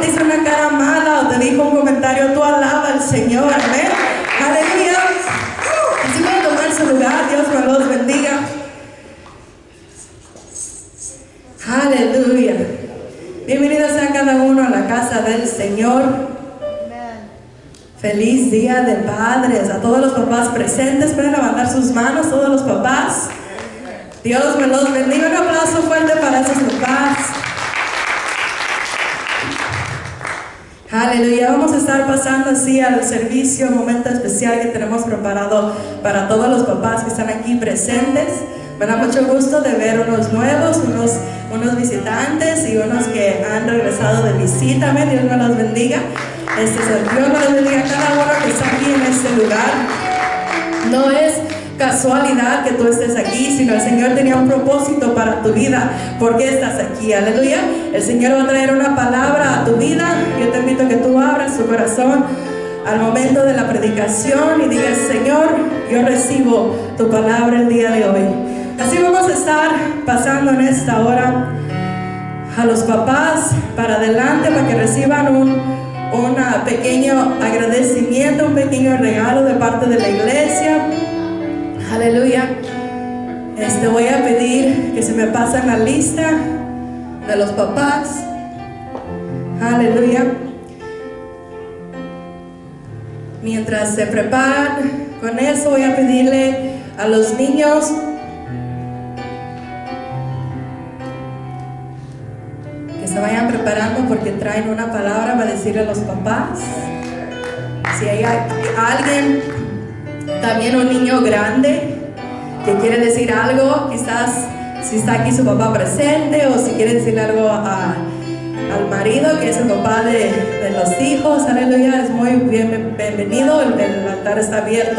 te hizo una cara mala o te dijo un comentario, tú alaba al Señor, amén. Aleluya. Así van a tomar su lugar, Dios me los bendiga. Aleluya. Bienvenidos a cada uno a la casa del Señor. Feliz día de padres. A todos los papás presentes, pueden levantar sus manos, todos los papás. Dios me los bendiga. Un aplauso fuerte para esos papás. Aleluya. Vamos a estar pasando así al servicio, un momento especial que tenemos preparado para todos los papás que están aquí presentes. Me da mucho gusto de ver unos nuevos, unos visitantes y unos que han regresado de visita. Amén. Dios me los bendiga. Dios me los bendiga a cada uno que está aquí en este lugar. No es casualidad que tú estés aquí, sino el Señor tenía un propósito para tu vida. ¿Por qué estás aquí? Aleluya. El Señor va a traer una palabra a tu vida. Yo te invito a que tú abras tu corazón al momento de la predicación y digas: Señor, yo recibo tu palabra el día de hoy. Así vamos a estar pasando en esta hora a los papás para adelante para que reciban un pequeño agradecimiento, un pequeño regalo de parte de la iglesia. Aleluya. Voy a pedir que se me pasen la lista de los papás. Aleluya. Mientras se preparan con eso, voy a pedirle a los niños que se vayan preparando porque traen una palabra para decirle a los papás. Si hay alguien, también un niño grande que quiere decir algo, quizás si está aquí su papá presente, o si quiere decirle algo al marido que es el papá de los hijos. Aleluya, es muy bienvenido. El altar está abierto.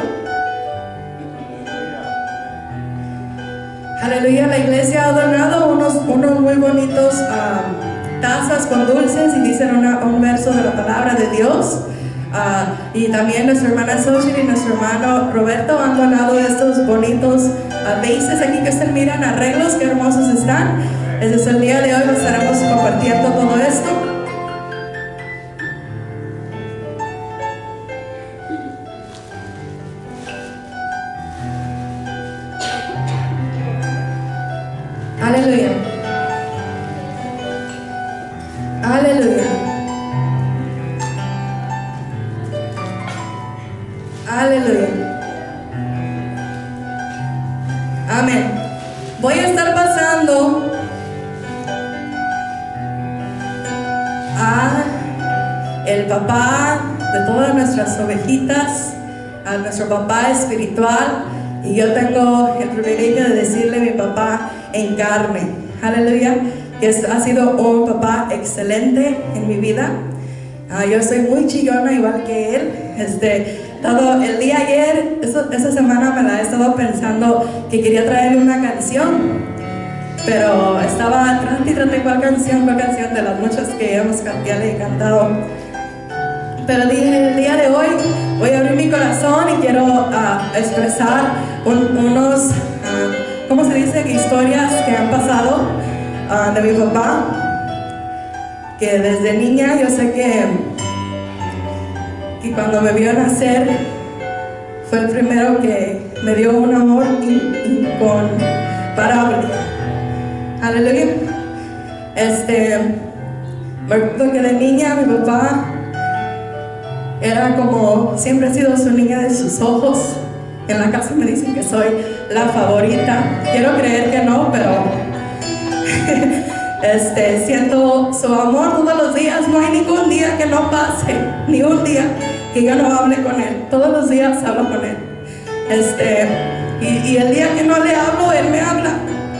Aleluya. La iglesia ha donado unos muy bonitos tazas con dulces y dicen un verso de la palabra de Dios. Y también nuestra hermana Xochitl y nuestro hermano Roberto han donado estos bonitos vases aquí que ustedes miran, arreglos, qué hermosos están. Desde el día de hoy nos estaremos compartiendo todo esto. Aleluya. Aleluya. Aleluya. Amén. Voy a estar pasando a el papá de todas nuestras ovejitas, a nuestro papá espiritual, y yo tengo el privilegio de decirle mi papá en carne. Aleluya. Que ha sido un papá excelente en mi vida. Yo soy muy chillona igual que él. Todo el día ayer, esa semana me la he estado pensando que quería traerle una canción, pero estaba trate cuál canción de las muchas que ya le he cantado. Pero dije, el día de hoy voy a abrir mi corazón y quiero expresar unos, ¿cómo se dice? Historias que han pasado de mi papá, que desde niña yo sé que cuando me vio nacer fue el primero que me dio un amor incomparable. Aleluya. Me acuerdo que de niña mi papá era como, siempre ha sido su niña de sus ojos. En la casa me dicen que soy la favorita. Quiero creer que no, pero siento su amor todos los días. No hay ningún día que no pase, ni un día que yo no hable con él. Todos los días hablo con él. Y el día que no le hablo, él me habla.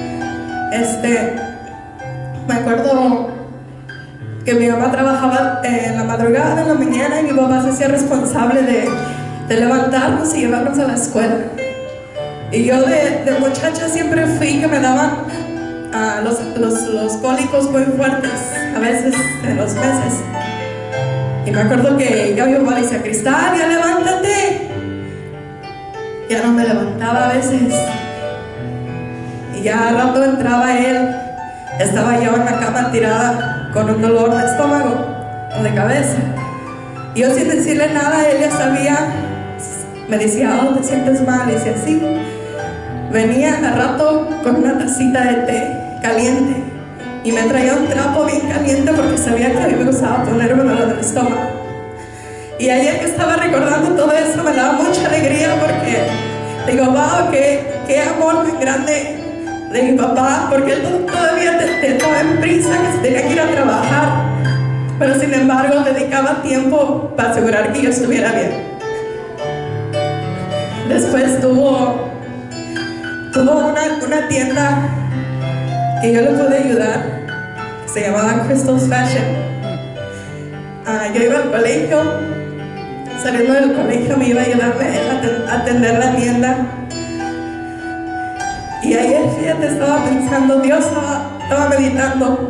Me acuerdo que mi mamá trabajaba en la madrugada, en la mañana, y mi papá se hacía responsable de levantarnos y llevarnos a la escuela. Y yo de muchacha siempre fui que me daban los cólicos muy fuertes, a veces en los meses. Y me acuerdo que yo mi papá le decía: Cristal, ya levántate. Ya no me levantaba a veces. Y ya al rato entraba él. Estaba yo en la cama tirada con un dolor de estómago. cabeza. Y yo sin decirle nada, él ya sabía, me decía, oh, ¿te sientes mal? Y decía, sí. Venía al rato con una tacita de té caliente y me traía un trapo bien caliente porque sabía que a mí me gustaba ponérmelo en el estómago. Y ayer que estaba recordando todo eso me daba mucha alegría porque digo, wow, qué amor tan grande de mi papá, porque él todavía estaba en prisa, que se tenía que ir a trabajar, pero sin embargo dedicaba tiempo para asegurar que yo estuviera bien. Después tuvo una tienda que yo le pude ayudar, que se llamaba Crystal's Fashion. Yo iba al colegio, saliendo del colegio me iba a ayudarme a atender la tienda. Y ayer, fíjate, estaba pensando, Dios estaba meditando.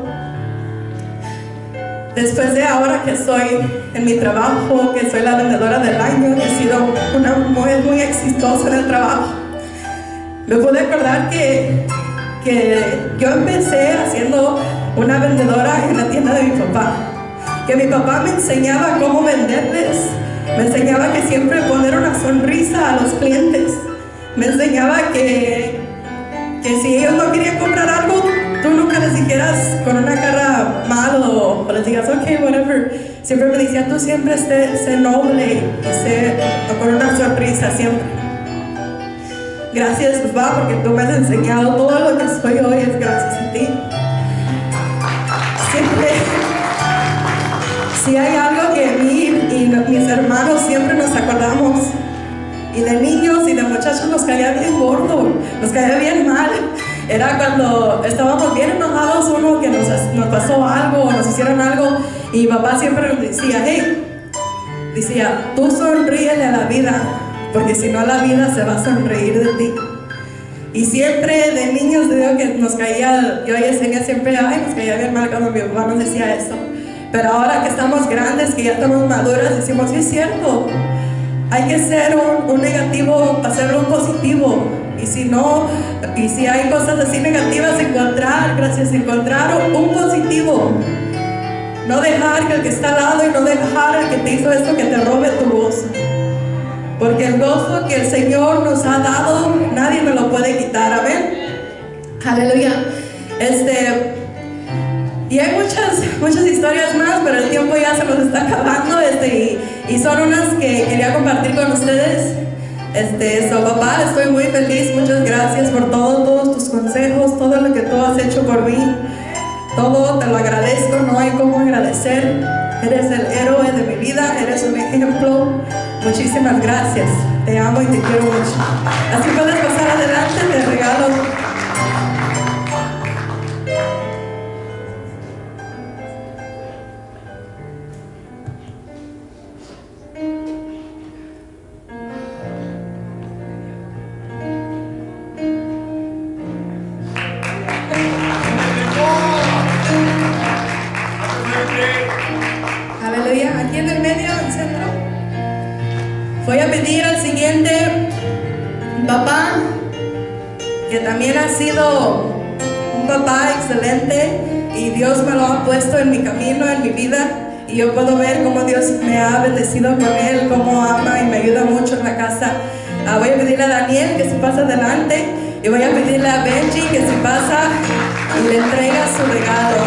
Después de ahora que estoy en mi trabajo, que soy la vendedora del año, que he sido una mujer muy exitosa en el trabajo, me pude acordar que yo empecé haciendo una vendedora en la tienda de mi papá. Que mi papá me enseñaba cómo venderles, me enseñaba que siempre poner una sonrisa a los clientes, me enseñaba que si ellos no querían comprar algo, tú nunca les dijeras con una cara mal o les digas, ok, whatever. Siempre me decía, tú siempre sé noble y sé con una sonrisa siempre. Gracias, papá, porque tú me has enseñado todo lo que soy hoy, es gracias a ti. Siempre, si hay algo que a mí y mis hermanos siempre nos acordamos, y de niños y de muchachos nos caía bien gordo, nos caía bien mal, era cuando estábamos bien enojados, uno que nos pasó algo o nos hicieron algo, y mi papá siempre nos decía, hey, decía, tú sonríele a la vida, porque si no la vida se va a sonreír de ti. Y siempre de niños digo que nos caía, yo y Yesenia siempre, nos caía bien mal cuando mi papá nos decía eso. Pero ahora que estamos grandes, que ya estamos maduras, decimos, sí es cierto, hay que ser un negativo, hacerlo un positivo. Y si no, y si hay cosas así negativas, encontrar un positivo. No dejar que el que está al lado y no dejar al que te hizo esto que te robe tu gozo. Porque el gozo que el Señor nos ha dado, nadie nos lo puede quitar, amén. Aleluya. Y hay muchas historias más, pero el tiempo ya se nos está acabando, y son unas que quería compartir con ustedes. Papá, estoy muy feliz, muchas gracias por todos tus consejos, todo lo que tú has hecho por mí. Todo te lo agradezco, no hay cómo agradecer. Eres el héroe de mi vida, eres un ejemplo. Muchísimas gracias, te amo y te quiero mucho. Así puedes pasar adelante, te regalo. Aleluya, aquí en el medio, en el centro. Voy a pedir al siguiente papá, que también ha sido un papá excelente y Dios me lo ha puesto en mi camino, en mi vida, y yo puedo ver cómo Dios me ha bendecido con él, cómo ama y me ayuda mucho en la casa. Voy a pedirle a Daniel que se pase adelante y voy a pedirle a Benji que se pasa y le entrega su regalo,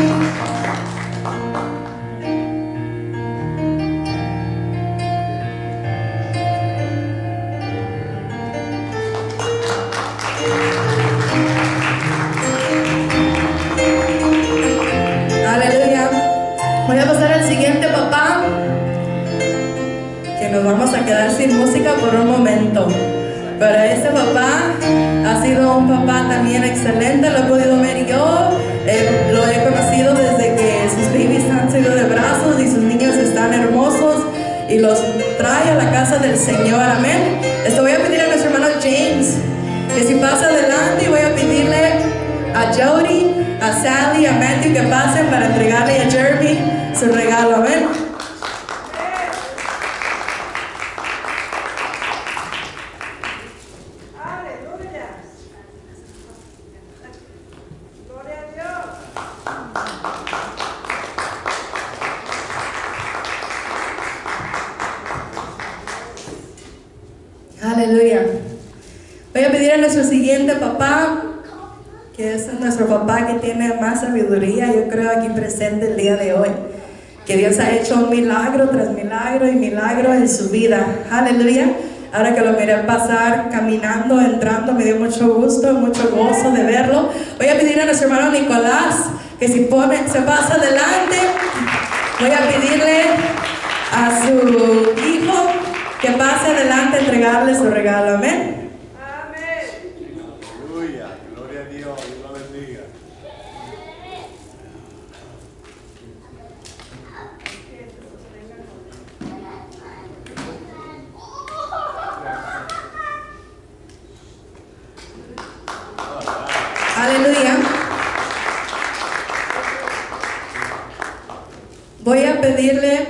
Voy a pasar al siguiente papá, que nos vamos a quedar sin música por un momento. Pero este papá ha sido un papá también excelente, lo he podido ver yo, lo he conocido desde que sus babies han salido de brazos y sus niños están hermosos y los trae a la casa del Señor, amén. Voy a pedir a nuestro hermano James que si pasa adelante, y voy a pedirle a Jody, a Sally, a Matthew que pasen para entregarle a Jeremy su regalo, amén. Aleluya. Gloria a Dios. pedir a nuestro siguiente papá, que es nuestro papá que tiene más sabiduría, yo creo, aquí presente el día de hoy. Que Dios ha hecho un milagro tras milagro y milagro en su vida. Aleluya. Ahora que lo miré pasar caminando, entrando, me dio mucho gusto, mucho gozo de verlo. Voy a pedir a nuestro hermano Nicolás que se pasa adelante. Voy a pedirle a su hijo que pase adelante a entregarle su regalo. Amén. Aleluya. Voy a pedirle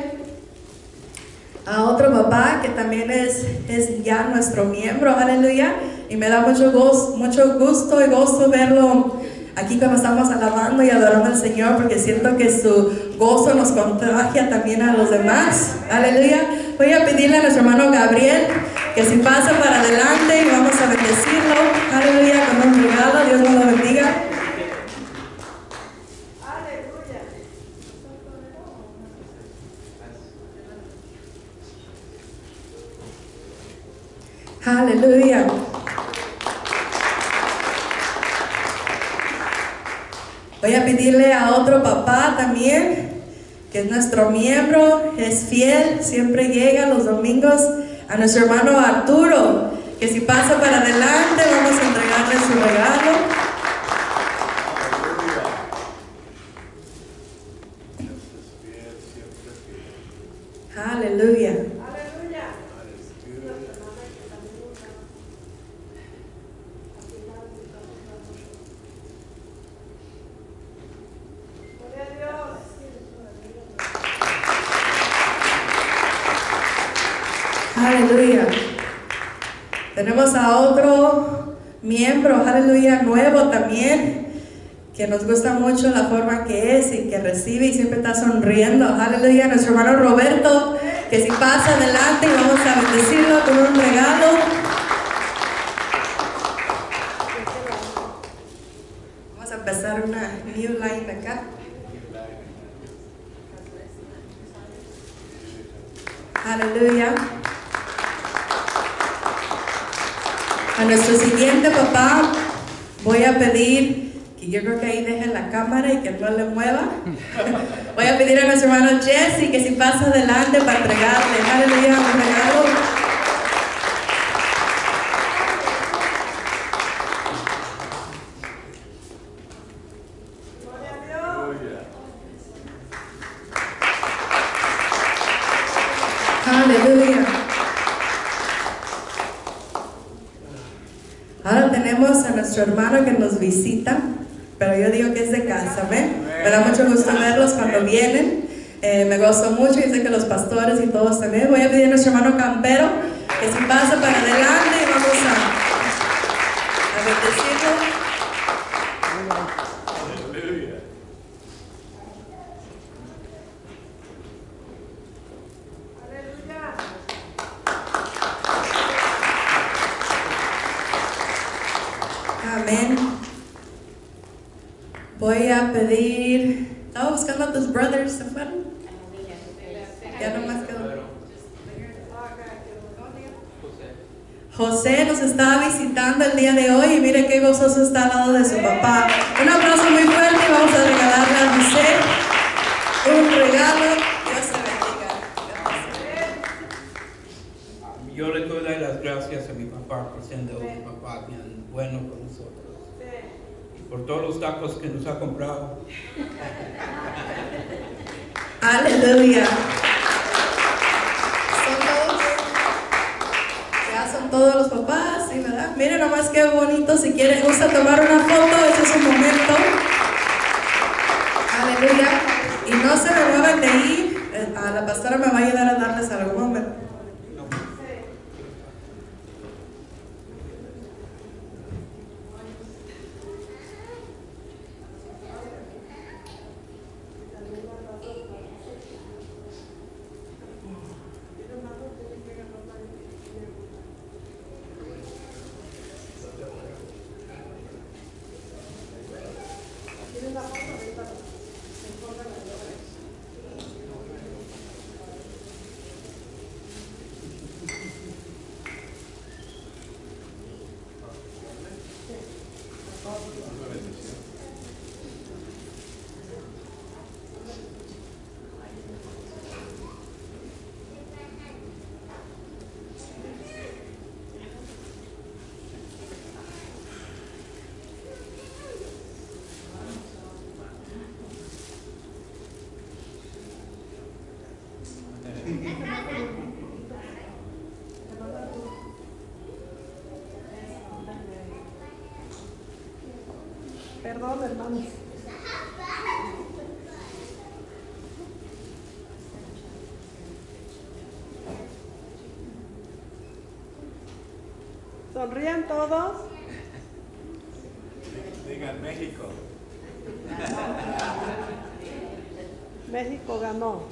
a otro papá que también es ya nuestro miembro, aleluya, y me da mucho gusto y gozo verlo aquí cuando estamos alabando y adorando al Señor, porque siento que su gozo nos contagia también a los demás, aleluya. Voy a pedirle a nuestro hermano Gabriel que si pasa para adelante y vamos a bendecirlo, aleluya, con un regalo. Dios nos lo bendiga. Aleluya. Voy a pedirle a otro papá también, que es nuestro miembro, es fiel, siempre llega los domingos, a nuestro hermano Arturo, que si pasa para adelante vamos a entregarle su regalo. Aleluya. Aleluya. Tenemos a otro miembro, aleluya, nuevo también, que nos gusta mucho la forma que es y que recibe y siempre está sonriendo. Aleluya, nuestro hermano Roberto, que si pasa adelante y vamos a bendecirlo con un regalo. Vamos a empezar una new line acá. Aleluya. A nuestro siguiente papá voy a pedir que yo creo que ahí dejen la cámara y que no le mueva. Voy a pedir a nuestro hermano Jesse que si pasa adelante para entregarle, aleluya, un regalo. Aleluya. Ahora tenemos a nuestro hermano que nos visita, pero yo digo que es de casa, ¿ven? Me da mucho gusto verlos cuando vienen. Me gozo mucho y sé que los pastores y todos también. Voy a pedir a nuestro hermano Campero que si pasa para adelante y vamos a bendecirlo. Amén. Voy a pedir. Estaba buscando a tus brothers, ¿se fueron? Ya no más quedó. José nos está visitando el día de hoy y mire qué gozoso está al lado de su papá. Un aplauso muy fuerte y vamos a regalarle a José un regalo. Dios te bendiga. Yo le quiero dar las gracias a mi papá por siendo un papá bien bueno con nosotros. Y por todos los tacos que nos ha comprado. Aleluya. Son todos los papás, ¿sí, verdad? Miren nomás qué bonito. Si quieren, gusta tomar una foto, ese es un momento. Aleluya. Y no se me muevan de ahí. A la pastora me va a ayudar a darles algo. Momento. Perdón, hermanos. ¿Sonrían todos? Digan México. México ganó.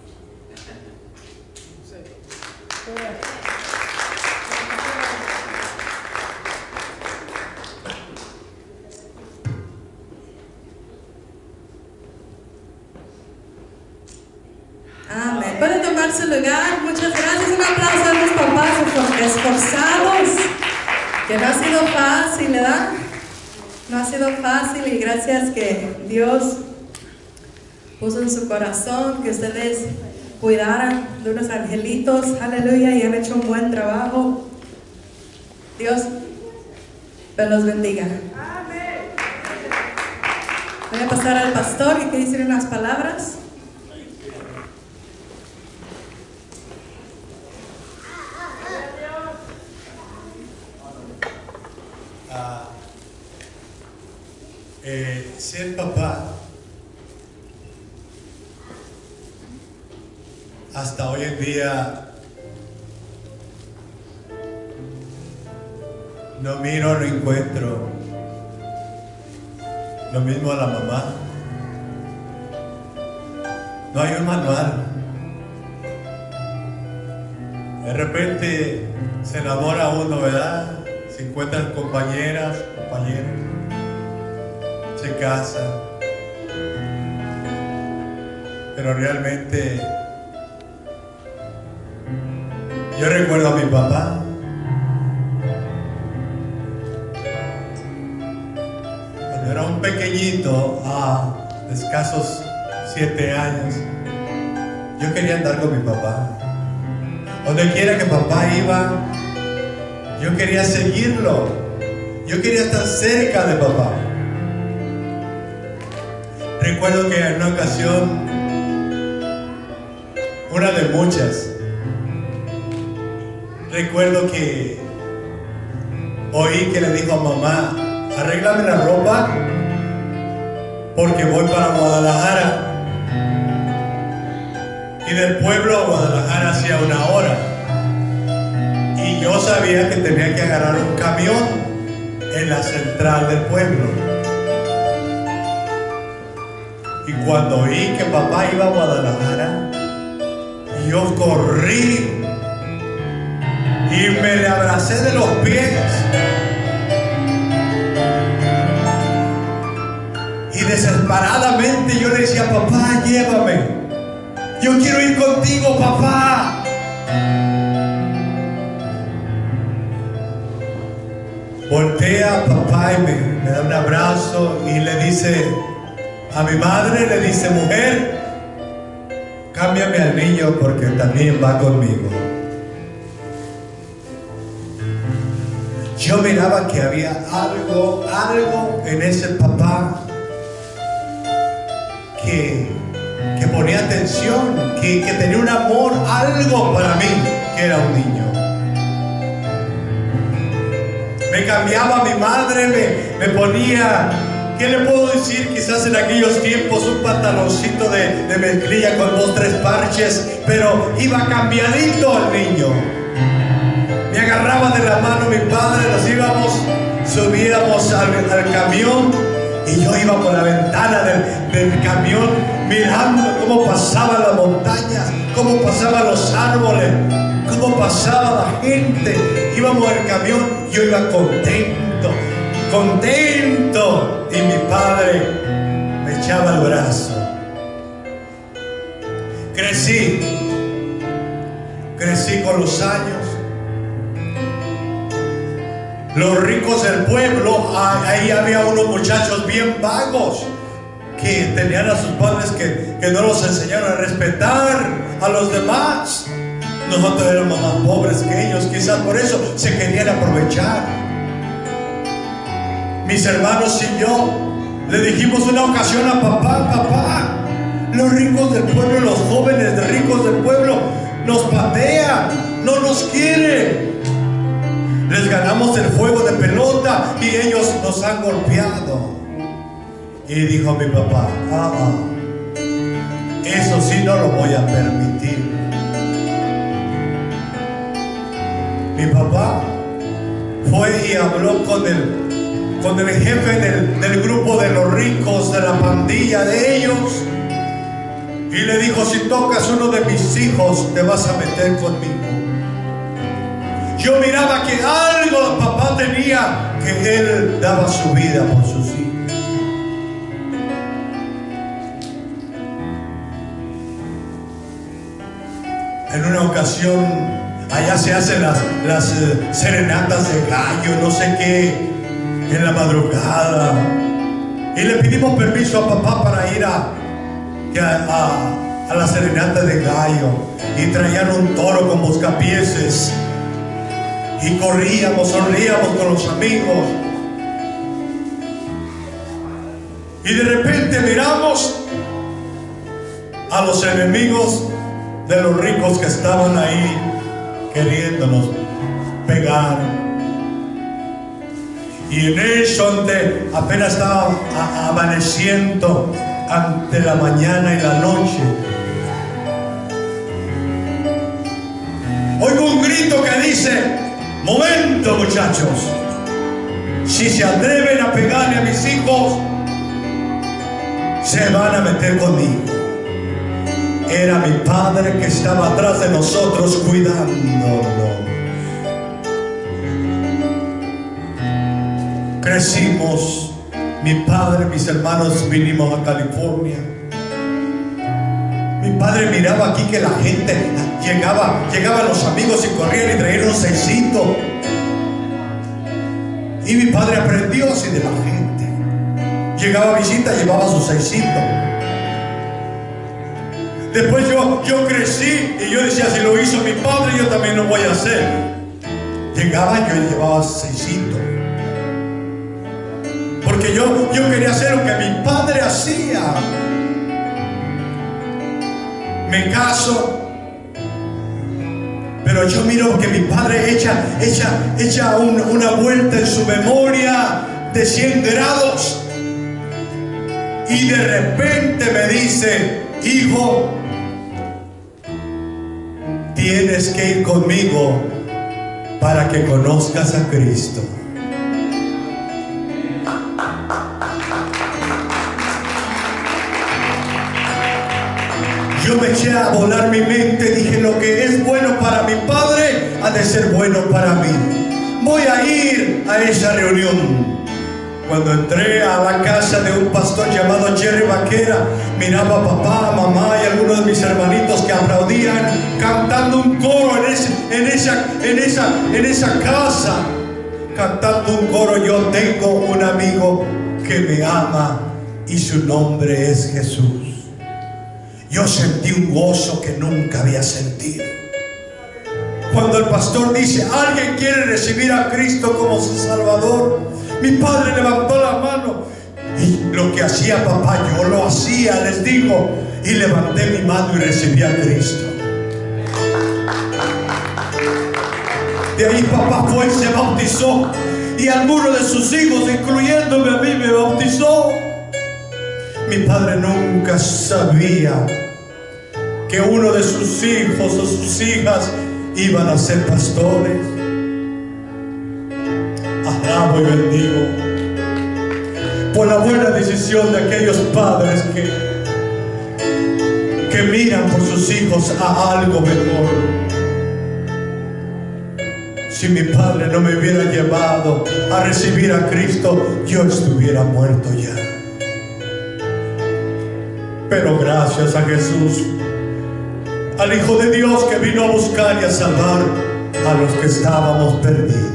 Amén. Pueden tomar su lugar. Muchas gracias. Un aplauso a los papás esforzados. Que no ha sido fácil, ¿verdad? No ha sido fácil y gracias que Dios puso en su corazón que ustedes cuidaran de unos angelitos. Aleluya. Y han hecho un buen trabajo. Dios los bendiga. Amén. Voy a pasar al pastor que quiere decir unas palabras. Ser papá hasta hoy en día no miro, no encuentro lo mismo a la mamá. No hay un manual. De repente se enamora uno, ¿verdad? Se encuentran compañeras, compañeros, se casa, pero realmente yo recuerdo a mi papá. Cuando era un pequeñito, de escasos 7 años, yo quería andar con mi papá. Donde quiera que papá iba, yo quería seguirlo. Yo quería estar cerca de papá. Recuerdo que en una ocasión, una de muchas, recuerdo que oí que le dijo a mamá: arréglame la ropa porque voy para Guadalajara. Y del pueblo a Guadalajara hacía 1 hora. Y yo sabía que tenía que agarrar un camión en la central del pueblo. Y cuando oí que papá iba a Guadalajara, yo corrí y me le abracé de los pies. Y desesperadamente yo le decía: papá, llévame. Yo quiero ir contigo, papá. Voltea papá y me da un abrazo y le dice a mi madre, le dice: mujer, cámbiame al niño porque también va conmigo. Yo miraba que había algo en ese papá que ponía atención, que tenía un amor, algo para mí, que era un niño. Me cambiaba mi madre, me ponía, ¿qué le puedo decir? Quizás en aquellos tiempos un pantaloncito de mezclilla con 2 o 3 parches, pero iba cambiadito al niño. Me agarraba de la mano mi padre, subíamos al camión y yo iba por la ventana del camión mirando cómo pasaban las montañas, cómo pasaban los árboles, cómo pasaba la gente. Íbamos en el camión, yo iba contento, y mi padre me echaba el brazo. Crecí con los años. Los ricos del pueblo, ahí había unos muchachos bien vagos que tenían a sus padres que no los enseñaron a respetar a los demás. Nosotros éramos más pobres que ellos, quizás por eso se querían aprovechar. Mis hermanos y yo le dijimos una ocasión a papá, los ricos del pueblo, los jóvenes de ricos del pueblo nos patean, no nos quieren. Les ganamos el juego de pelota y ellos nos han golpeado. Y dijo mi papá, eso sí no lo voy a permitir. Mi papá fue y habló con el jefe del grupo de los ricos, de la pandilla de ellos, y le dijo: si tocas uno de mis hijos te vas a meter conmigo. Yo miraba que algo el papá tenía, que él daba su vida por sus hijos. En una ocasión, allá se hacen las serenatas de gallo, no sé qué, en la madrugada. Y le pedimos permiso a papá para ir a la serenata de gallo. Y traían un toro con buscapieses. Y corríamos, sonríamos con los amigos. Y de repente miramos a los enemigos de los ricos que estaban ahí queriéndonos pegar. Y en eso, donde apenas estaba amaneciendo, ante la mañana y la noche, oigo un grito que dice: momento, muchachos, si se atreven a pegarle a mis hijos, se van a meter conmigo. Era mi padre que estaba atrás de nosotros cuidándonos. Crecimos, mi padre, mis hermanos vinimos a California. Mi padre miraba aquí que la gente llegaban los amigos y corrían y traían un seisito. Y mi padre aprendió así de la gente. Llegaba a visita, llevaba su seisito. Después yo crecí y yo decía: si lo hizo mi padre, yo también lo voy a hacer. Llegaba y yo llevaba seisito. Porque yo quería hacer lo que mi padre hacía. Me caso, pero yo miro que mi padre echa una vuelta en su memoria de 100 grados. Y de repente me dice: hijo, tienes que ir conmigo para que conozcas a Cristo. Yo me eché a volar mi mente, dije: lo que es bueno para mi padre ha de ser bueno para mí. Voy a ir a esa reunión. Cuando entré a la casa de un pastor llamado Jerry Vaquera, miraba a papá, mamá y algunos de mis hermanitos que aplaudían, cantando un coro en esa casa. Cantando un coro: yo tengo un amigo que me ama y su nombre es Jesús. Yo sentí un gozo que nunca había sentido. Cuando el pastor dice: alguien quiere recibir a Cristo como su Salvador, mi padre levantó la mano. Y lo que hacía papá, yo lo hacía, les digo. Y levanté mi mano y recibí a Cristo. De ahí papá fue y se bautizó. Y algunos de sus hijos, incluyéndome a mí, me bautizó. Mi padre nunca sabía que uno de sus hijos o sus hijas iban a ser pastores. Alabo y bendigo por la buena decisión de aquellos padres que miran por sus hijos a algo mejor. Si mi padre no me hubiera llevado a recibir a Cristo, yo estuviera muerto ya. Pero gracias a Jesús, al Hijo de Dios que vino a buscar y a salvar a los que estábamos perdidos.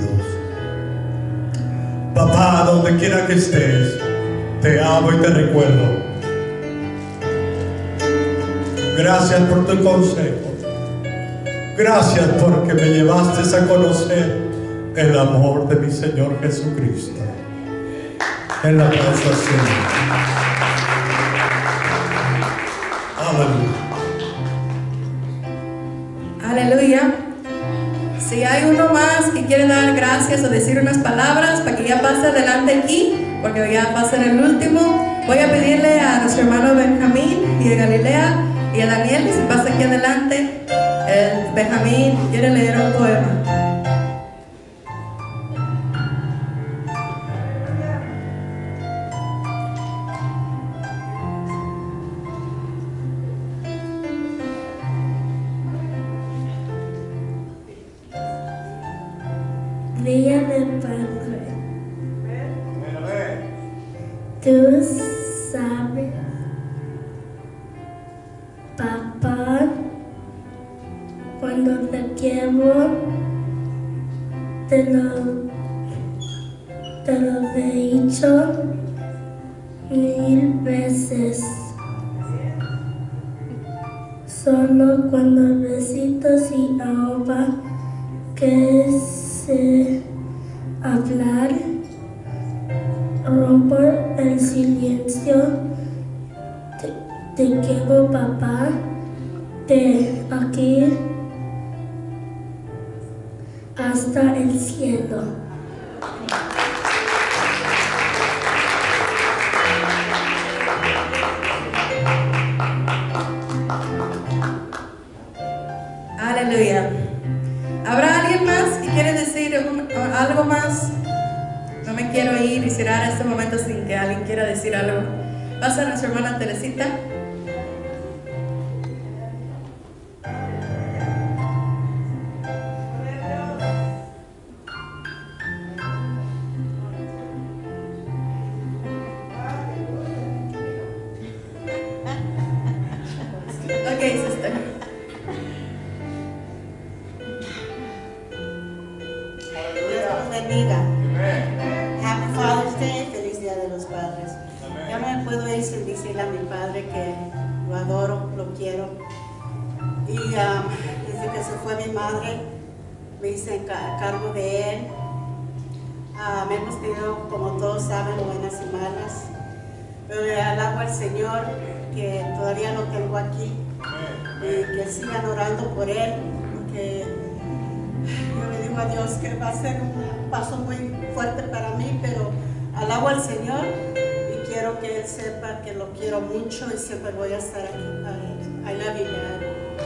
Papá, donde quiera que estés, te amo y te recuerdo. Gracias por tu consejo. Gracias porque me llevaste a conocer el amor de mi Señor Jesucristo. En la transacción. Aleluya. Si hay uno más que quiere dar gracias o decir unas palabras para que ya pase adelante aquí, porque ya va a ser el último, Voy a pedirle a nuestro hermano Benjamín y a Galilea y a Daniel que se pase aquí adelante. Benjamín quiere leer un poema. Día del Padre. Tú sabes, papá, cuando te quiero, te lo he dicho 1000 veces. Solo cuando besitos y ahora que sé hablar, rompo el silencio. Te quiero, papá, de aquí hasta el cielo. Aleluya. ¿Habrá alguien más que quiere decir algo más? No me quiero ir y cerrar este momento sin que alguien quiera decir algo. Pasa a nuestra hermana Teresita. Ok, sister. Dios los bendiga. Happy Father's Day, feliz Día de los Padres. Yo no me puedo ir sin decirle a mi padre que lo adoro, lo quiero. Y desde que se fue mi madre, me hice cargo de él. Hemos tenido, como todos saben, buenas y malas. Pero le alabo al Señor que todavía lo tengo aquí. Y que sigan orando por él, porque yo le digo a Dios que va a ser un paso muy fuerte para mí, pero alabo al Señor y quiero que Él sepa que lo quiero mucho y siempre voy a estar aquí para Él. I love you, Dad.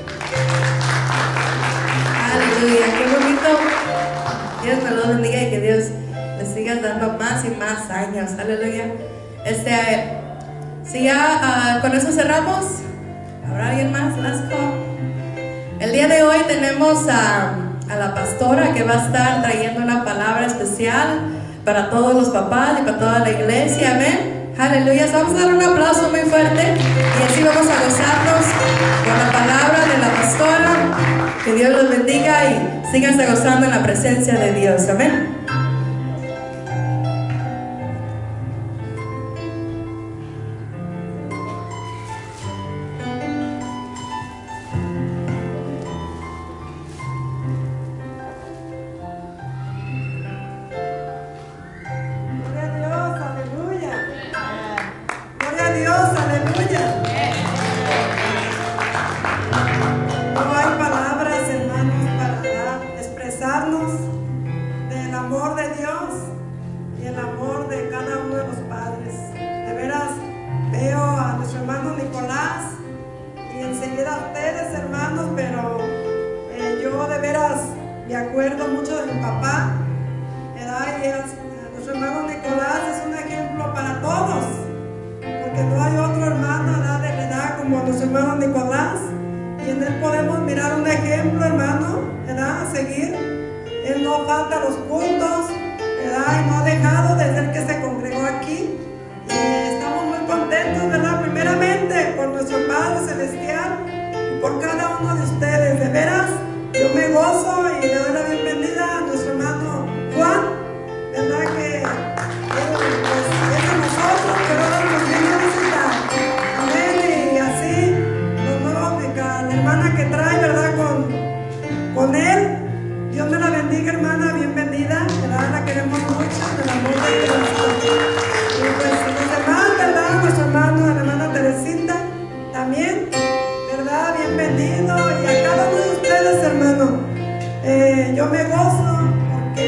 Aleluya, qué bonito. Dios me lo bendiga y que Dios le siga dando más y más años. Aleluya. Si ya con eso cerramos, ¿habrá alguien más? Let's go. El día de hoy tenemos a la pastora que va a estar trayendo una palabra especial para todos los papás y para toda la iglesia. Amén. Aleluya. Vamos a dar un aplauso muy fuerte y así vamos a gozarnos con la palabra de la pastora. Que Dios los bendiga y síganse gozando en la presencia de Dios. Amén.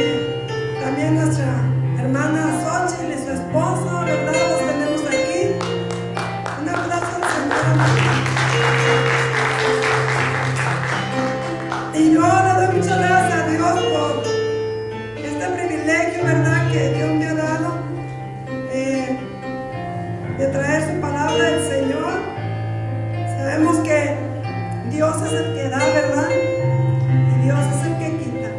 Hermana Xochitl y su esposo, ¿verdad? Los tenemos aquí. Dios es el que da, ¿verdad? Y Dios es el que quita.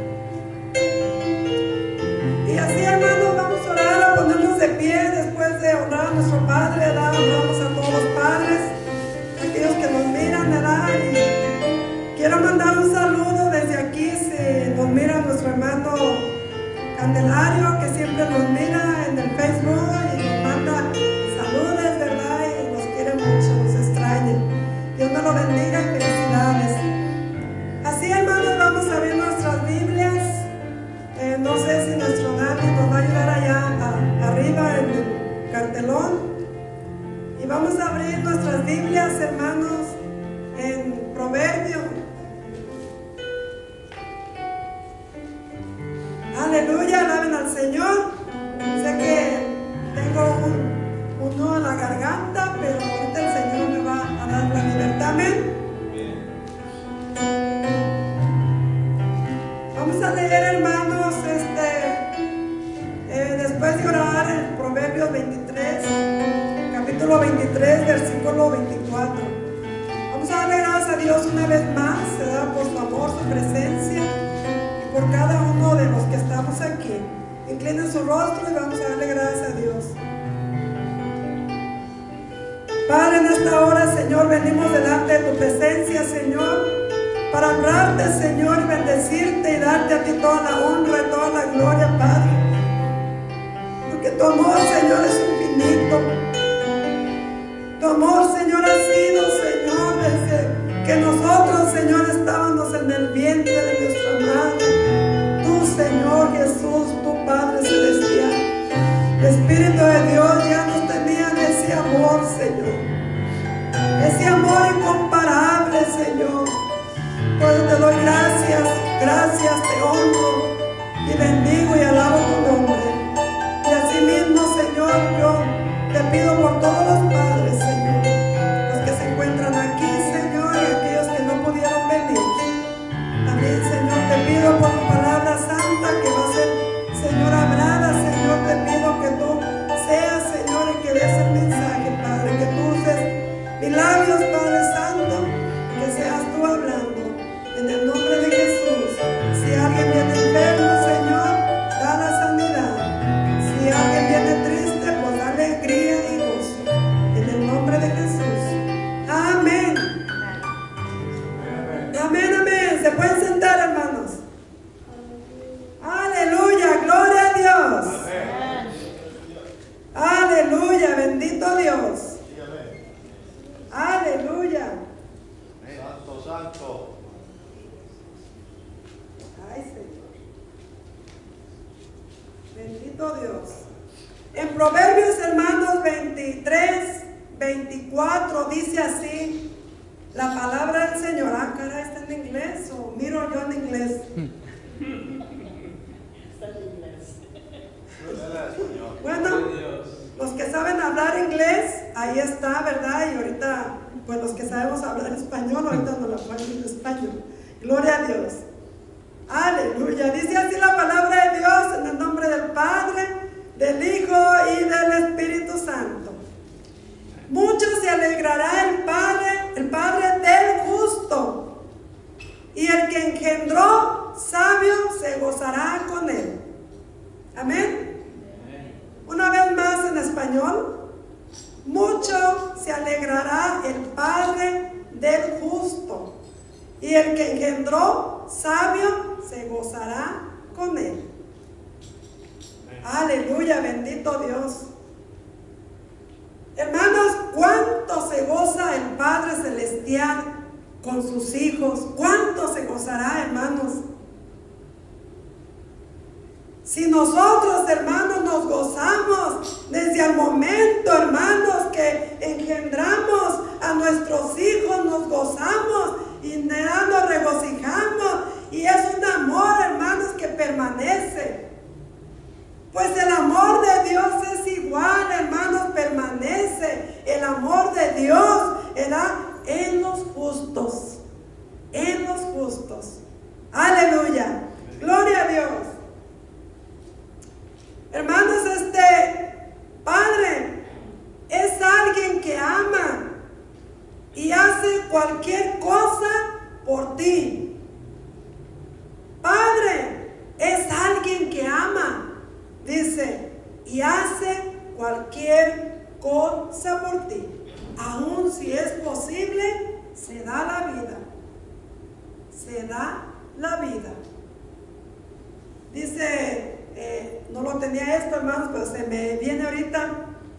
Y así, hermanos, vamos a orar, a ponernos de pie después de honrar a nuestro Padre, ¿verdad? Honramos a todos los padres, aquellos que nos miran, ¿verdad? Y quiero mandar un saludo desde aquí, si nos mira nuestro hermano Candelario, que siempre nos mira en el Facebook y nos manda saludos, ¿verdad? Y nos quiere mucho, nos extraña. Dios me lo bendiga y felicidades. Así, hermanos, vamos a abrir nuestras Biblias. No sé si nuestro Dani nos va a ayudar allá arriba en el cartelón. Y vamos a abrir nuestras Biblias, hermanos, en Proverbios. Aleluya, alaben al Señor. Sé que tengo un nudo en la garganta, pero ahorita el Señor me va a dar la libertad. Amén. Vamos a leer, hermanos, después de orar el Proverbios 23, capítulo 23, versículo 24. Vamos a darle gracias a Dios una vez más, ¿verdad? Por su amor, su presencia, y por cada uno de los que estamos aquí. Inclinen su rostro y vamos a darle gracias a Dios. Padre, en esta hora, Señor, venimos delante de tu presencia, Señor, para honrarte, Señor, y bendecirte y darte a ti toda la honra y toda la gloria, Padre. Porque tu amor, Señor, es infinito. Tu amor, Señor, ha sido, Señor, desde que nosotros, Señor, estábamos en el vientre de nuestra madre. Tú, Señor Jesús, tu Padre Celestial, Espíritu de Dios, ya nos tenían ese amor, Señor. Ese amor incomparable, Señor. Pues te doy gracias, gracias, te honro y bendigo y alabo tu nombre. Y así mismo, Señor, yo te pido por todos los padres, Señor, los que se encuentran aquí, Señor, y aquellos que no pudieron venir. También, Señor, te pido por tu palabra santa que va a ser, Señor, hablada, Señor, te pido que tú seas, Señor, el que des el mensaje, Padre, que tú uses mis labios, Padre Santo, que seas tú hablando. En el nombre de Jesús. Si alguien viene enfermo, Señor, da la sanidad. Si alguien viene triste, pues da alegría y gozo. En el nombre de Jesús. Amén. Amén, amén. Se pueden sentar, hermanos. Aleluya, gloria a Dios. Aleluya, bendito Dios. Aleluya. Santo, santo. Ay, Señor. Bendito Dios. En Proverbios, hermanos, 23, 24 dice así la palabra del Señor. Ah, caray, ¿está en inglés o miro yo en inglés? Bueno, los que saben hablar inglés, ahí está, ¿verdad? Y ahorita, pues los que sabemos hablar español, ahorita nos la ponen en español. Gloria a Dios. Aleluya. Dice así la palabra de Dios en el nombre del Padre, del Hijo y del Espíritu Santo. Mucho se alegrará el Padre del justo, y el que engendró sabio se gozará con él. Amén. Una vez más en español. Mucho se alegrará el Padre del justo, y el que engendró sabio se gozará con él. Aleluya, bendito Dios. Hermanos, ¿cuánto se goza el Padre Celestial con sus hijos? ¿Cuánto se gozará, hermanos? Si nosotros, hermanos, nos gozamos desde el momento, hermanos, que engendramos a nuestros hijos, nos gozamos y nos regocijamos, y es un amor, hermanos, que permanece. Pues el amor de Dios es igual, hermanos, permanece. El amor de Dios era en los justos, en los justos. Aleluya, gloria a Dios. Hermanos, Padre es alguien que ama y hace cualquier cosa ti. Padre es alguien que ama, dice, y hace cualquier cosa por ti. Aun si es posible, se da la vida. Se da la vida. Dice, no lo tenía esto, hermanos, pero se me viene ahorita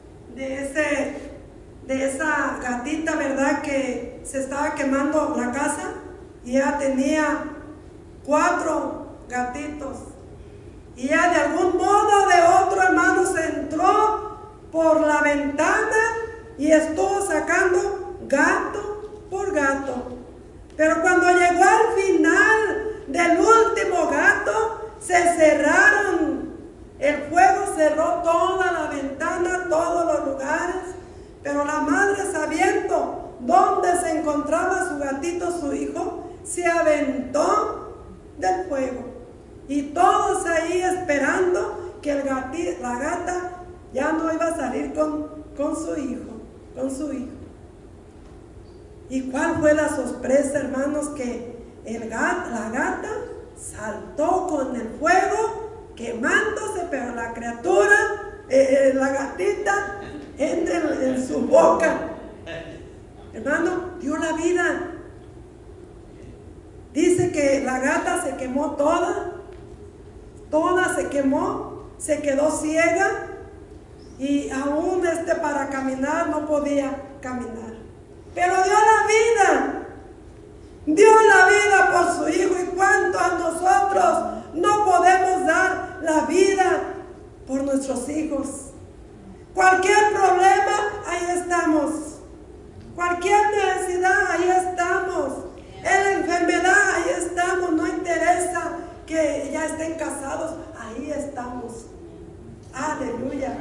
de esa gatita, ¿verdad? Que se estaba quemando la casa y ella tenía 4 gatitos. Y ella de algún modo o de otro, hermanos, entró por la ventana y estuvo sacando gato por gato. Pero cuando llegó al final del último gato, se cerraron. El fuego cerró toda la ventana, todos los lugares. Pero la madre, sabiendo dónde se encontraba su gatito, su hijo, se aventó del fuego. Y todos ahí esperando que la gata ya no iba a salir con su hijo. ¿Y cuál fue la sorpresa, hermanos? Que la gata saltó con el fuego, quemándose, pero la criatura, la gatita, entra en su boca. Hermano, dio la vida. Dice que la gata se quemó toda se quemó, se quedó ciega y aún para caminar no podía caminar. Pero dio la vida por su hijo. ¿Y cuánto a nosotros no podemos dar la vida por nuestros hijos? Cualquier problema, ahí estamos. Cualquier necesidad, ahí estamos. En la enfermedad, ahí estamos. No interesa que ya estén casados, ahí estamos. Aleluya.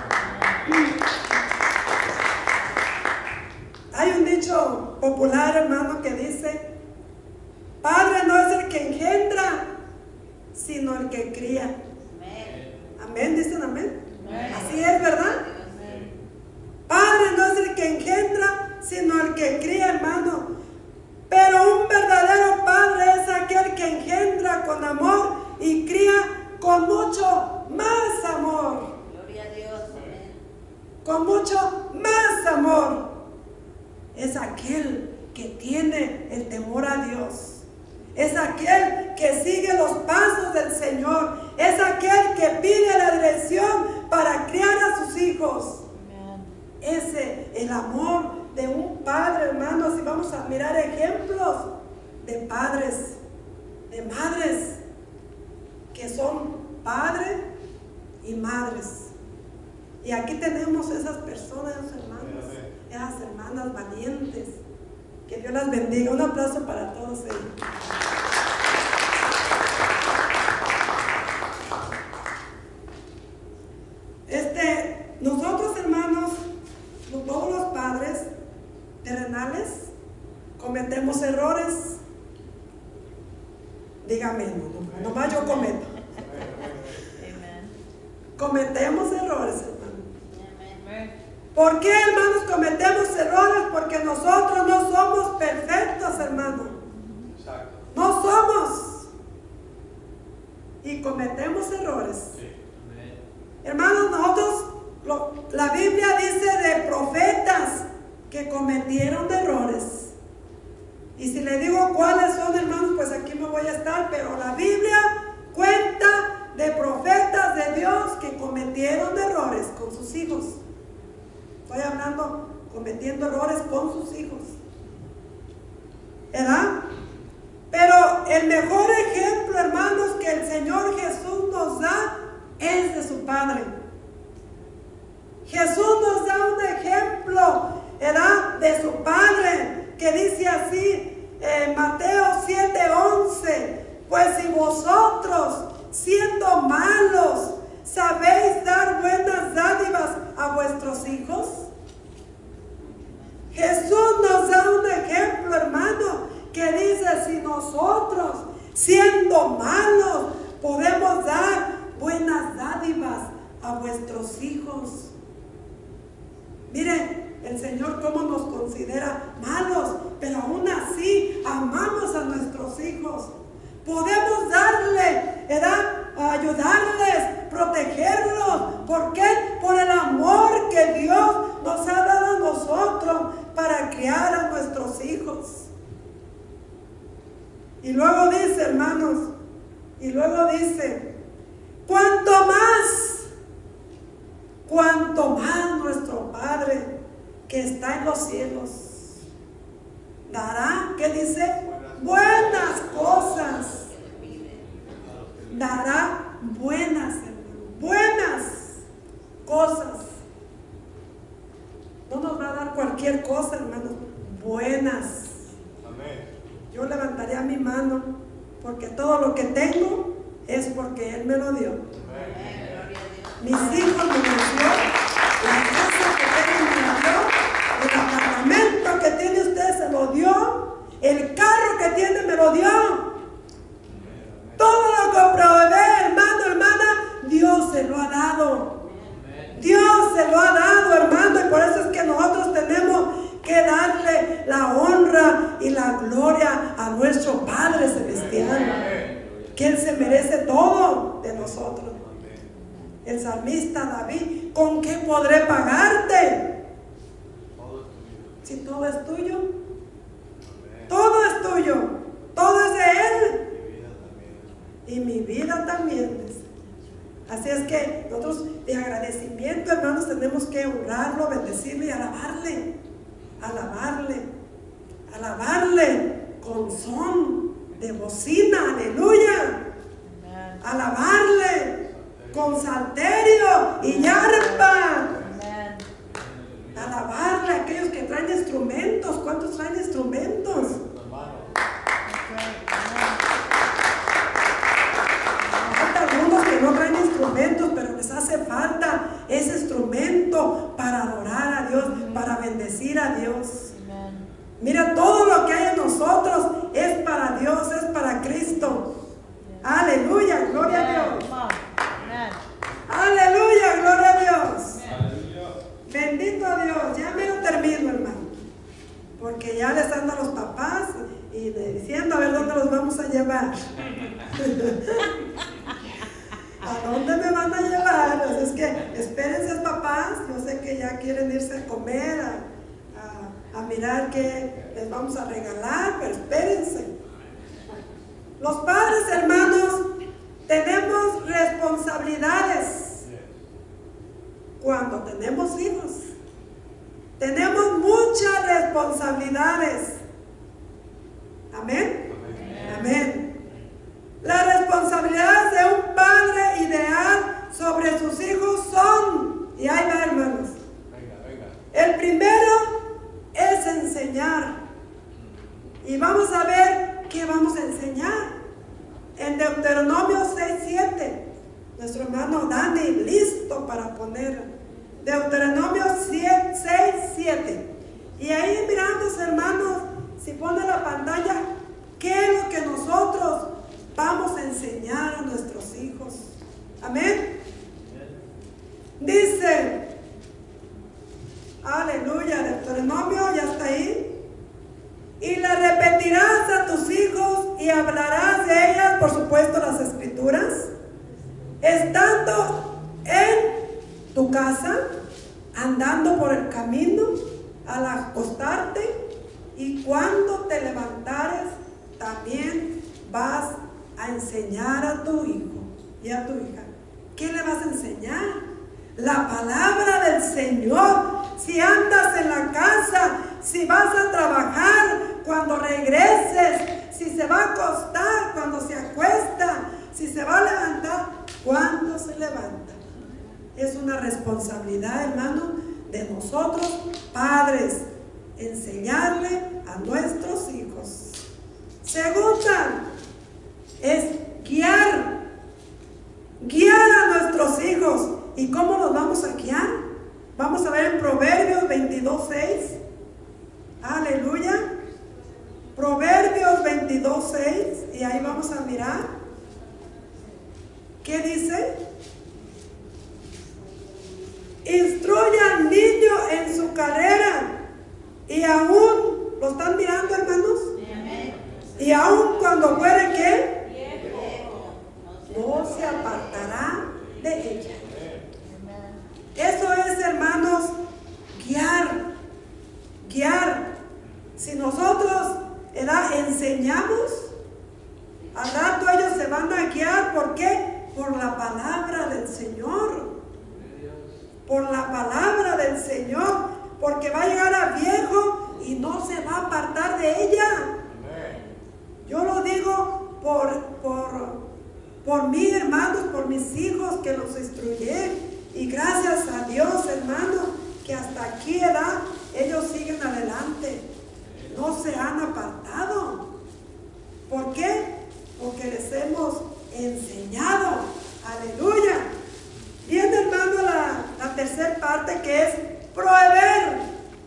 Hay un dicho popular, hermano, que dice: Padre no es el que engendra, sino el que cría. Amén, dicen amén. Así es, ¿verdad? Padre no es el que engendra, sino el que cría, hermano. Pero un verdadero padre es aquel que engendra con amor y cría con mucho más amor. Gloria a Dios. Con mucho más amor. Es aquel que tiene el temor a Dios. Es aquel que sigue los pasos del Señor. Es aquel que pide la dirección para criar a sus hijos. Ese, el amor de un padre, hermanos. Y vamos a mirar ejemplos de padres, de madres, que son padres y madres. Y aquí tenemos esas personas, esos hermanos, esas hermanas valientes. Que Dios las bendiga. Un aplauso para todos ellos. Nosotros, hermanos, todos los padres terrenales, cometemos errores. Dígame, nomás yo cometo. Cometemos errores, hermanos. ¿Por qué, hermanos, cometemos errores? Porque nosotros no somos perfectos, hermanos. No somos. Y cometemos errores. Hermanos, nosotros, la Biblia dice de profetas que cometieron errores. Y si le digo cuáles son, hermanos, pues aquí me voy a estar. Pero la Biblia cuenta de profetas de Dios que cometieron errores con sus hijos. Estoy hablando, cometiendo errores con sus hijos. ¿Verdad? Pero el mejor ejemplo, hermanos, que el Señor Jesús nos da es de su Padre. Jesús nos da un ejemplo, ¿verdad?, de su Padre, que dice así en Mateo 7:11: pues si vosotros, siendo malos, sabéis dar buenas dádivas a vuestros hijos. Jesús nos da un ejemplo, hermano, que dice: si nosotros, siendo malos, podemos dar buenas dádivas a vuestros hijos. Miren el Señor cómo nos considera malos, pero aún así amamos a nuestros hijos. Podemos darle, ¿verdad? Ayudarles, protegerlos. ¿Por qué? Por el amor que Dios nos ha dado a nosotros para criar a nuestros hijos. Y luego dice, hermanos, y luego dice, cuanto más nuestro Padre que está en los cielos dará, ¿qué dice? Buenas cosas. Dará buenas, hermanos, buenas cosas. No nos va a dar cualquier cosa, hermanos, buenas. Amén. Yo levantaría mi mano, porque todo lo que tengo es porque Él me lo dio. Mis hijos me lo dio, la casa que tiene me la dio, el apartamento que tiene usted se lo dio, el carro que tiene me lo dio. Todo lo que provee, hermano, hermana, Dios se lo ha dado. Dios se lo ha dado, hermano, y por eso es que nosotros tenemos que darle la honra y la gloria a nuestro Padre Celestial, que Él se merece todo de nosotros. El salmista David, ¿con qué podré pagarte? Si todo es tuyo, todo es tuyo, todo es de Él. Y mi vida también. Así es que nosotros de agradecimiento, hermanos, tenemos que honrarlo, bendecirlo y alabarle. Alabarle con son de bocina, aleluya. Alabarle con salterio y arpa. Alabarle a aquellos que traen instrumentos. ¿Cuántos traen instrumentos? Hay algunos que no traen instrumentos, pero les hace falta ese instrumento para adorar a Dios, para bendecir a Dios. Mira, todo lo que hay en nosotros es para Dios, es para Cristo. Aleluya, gloria a Dios. Aleluya, gloria a Dios. Bendito Dios. Ya me lo termino, hermano, porque ya les ando a los papás y diciendo a ver dónde los vamos a llevar. ¿A dónde me van a llevar? Pues es que espérense, papás. Yo sé que ya quieren irse a comer, a mirar qué les vamos a regalar, pero espérense. Los padres, hermanos, tenemos responsabilidades cuando tenemos hijos. Tenemos muchas responsabilidades. Amén. Amén. Las responsabilidades de un padre ideal sobre sus hijos son, y ahí va, hermanos. El primero es enseñar. Y vamos a ver qué vamos a enseñar. En Deuteronomio 6:7, nuestro hermano Dani, listo para poner Deuteronomio 6:7. Y ahí miramos, hermanos, si pone la pantalla, qué es lo que nosotros vamos a enseñar a nuestros hijos. Amén. Dice, aleluya, Deuteronomio, ya está ahí. Y la repetirás a tus hijos y hablarás de ellas, por supuesto, las escrituras, estando en tu casa, andando por el camino, al acostarte, y cuando te levantares, también vas a enseñar a tu hijo y a tu hija. ¿Qué le vas a enseñar? La palabra del Señor. Si andas en la casa, si vas a trabajar, cuando regreses, si se va a acostar, cuando se acuesta, si se va a levantar, cuando se levanta. Es una responsabilidad, hermano, de nosotros, padres, enseñarle a nuestros hijos. Segunda, es guiar a nuestros hijos. ¿Y cómo los vamos a guiar? Vamos a ver en Proverbios 22:6. Aleluya. Proverbios 22:6. Y ahí vamos a mirar. ¿Qué dice? Instruye al niño en su carrera. Y aún, ¿lo están mirando, hermanos? Y Y aun cuando fuere que no se apartará de ella. Eso es, hermanos, guiar. Si nosotros enseñamos, al rato ellos se van a guiar. ¿Por qué? Por la palabra del Señor. Por la palabra del Señor. Porque va a llegar a viejo y no se va a apartar de ella. Yo lo digo por mis hermanos, por mis hijos que los instruye. Y gracias a Dios, hermano, que hasta aquí edad ellos siguen adelante. No se han apartado. ¿Por qué? Porque les hemos enseñado. Aleluya. Viene, hermano, la tercera parte, que es proveer.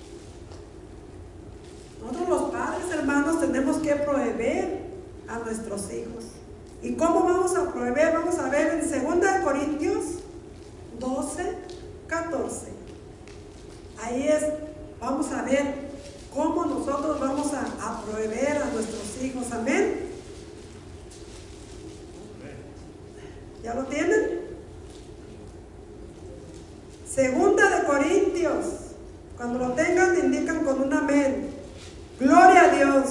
Nosotros los padres, hermanos, tenemos que proveer a nuestros hijos. ¿Y cómo vamos a proveer? Vamos a ver en 2 Corintios 12, 14. Ahí vamos a ver cómo nosotros vamos a proveer a nuestros hijos. Amén. ¿Ya lo tienen? 2 Corintios. Cuando lo tengan, indican con un amén. Gloria a Dios.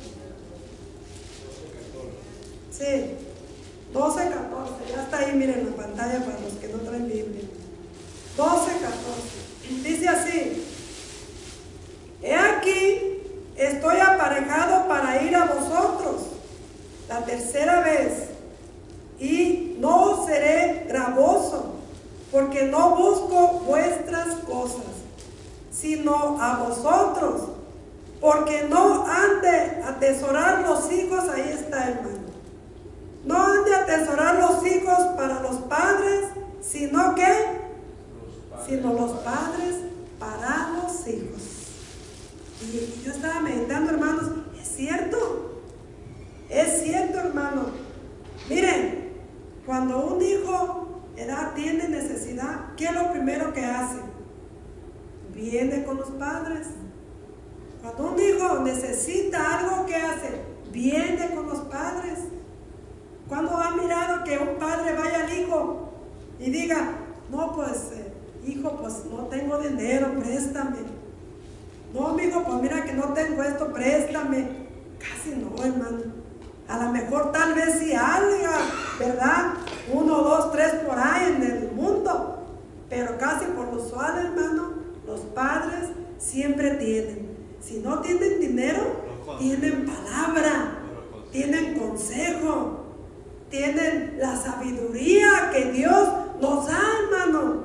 Sí. 12, 14. Ya está ahí, miren la pantalla para los que no traen Biblia. 12, 14. Dice así: he aquí, estoy aparejado para ir a vosotros la tercera vez, y no seré gravoso, porque no busco vuestras cosas, sino a vosotros, porque no han de atesorar los hijos. Ahí está, hermano. No han de atesorar los hijos para los padres, sino los padres para los hijos. Y yo estaba meditando, hermanos, es cierto, hermano. Miren, cuando un hijo tiene necesidad, ¿qué es lo primero que hace? Viene con los padres. Cuando un hijo necesita algo, ¿qué hace? Viene con los padres. ¿Cuándo ha mirado que un padre vaya al hijo y diga, no, pues, hijo, pues no tengo dinero, préstame? No, mi hijo, pues mira que no tengo esto, préstame. Casi no, hermano. A lo mejor tal vez si haya, ¿verdad? 1, 2, 3 por ahí en el mundo. Pero casi por lo usual, hermano, los padres siempre tienen. Si no tienen dinero, tienen palabra, tienen consejo, tienen la sabiduría que Dios nos da, hermano.